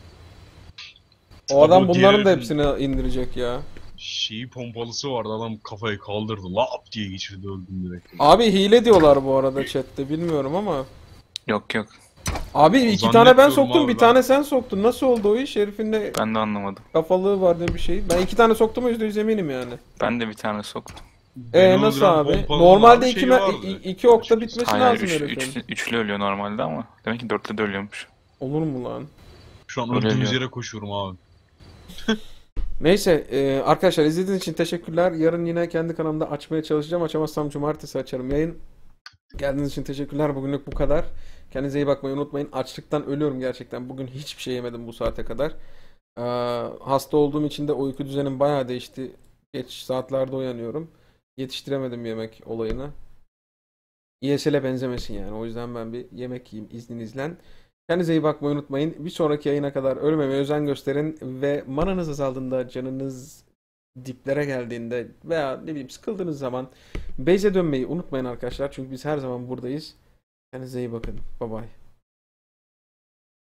O Abi adam o bunların da diğer- hepsini indirecek ya. Şeyi pompalısı vardı, adam kafayı kaldırdı. Lap diye geçirdi, öldüm direkt. Abi hile diyorlar bu arada chatte, bilmiyorum ama. Yok yok. Abi iki tane ben Zannetmiyorum soktum, abi bir ben. tane sen soktun. Nasıl oldu o iş? Herifin de Ben de anlamadım. kafalığı var diye bir şey. Ben iki tane soktum, yüzde yüz eminim yani. Ben de bir tane soktum. Beni Ee nasıl öldüren abi? pompalının Normalde abi iki, şeyi me- vardı. i- iki okta bitmesi Hayır lazım üç, herifin. üç, üçlü ölüyor normalde ama. Demek ki dörtlü de ölüyormuş. Olur mu lan? Şu an Öyle öldüğümüz diyor. yere koşuyorum abi. Neyse e, arkadaşlar, izlediğiniz için teşekkürler. Yarın yine kendi kanalımda açmaya çalışacağım. Açamazsam cumartesi açarım yayın. Geldiğiniz için teşekkürler. Bugünlük bu kadar. Kendinize iyi bakmayı unutmayın. Açlıktan ölüyorum gerçekten. Bugün hiçbir şey yemedim bu saate kadar. Ee, hasta olduğum için de uyku düzenim bayağı değişti. Geç saatlerde uyanıyorum. Yetiştiremedim yemek olayını. E S L'e benzemesin yani. O yüzden ben bir yemek yiyeyim izninizle. Kendinize iyi bakmayı unutmayın. Bir sonraki yayına kadar ölmemeye özen gösterin ve mananız azaldığında, canınız diplere geldiğinde veya ne bileyim sıkıldığınız zaman base'e dönmeyi unutmayın arkadaşlar. Çünkü biz her zaman buradayız. Kendinize iyi bakın. Bye bye.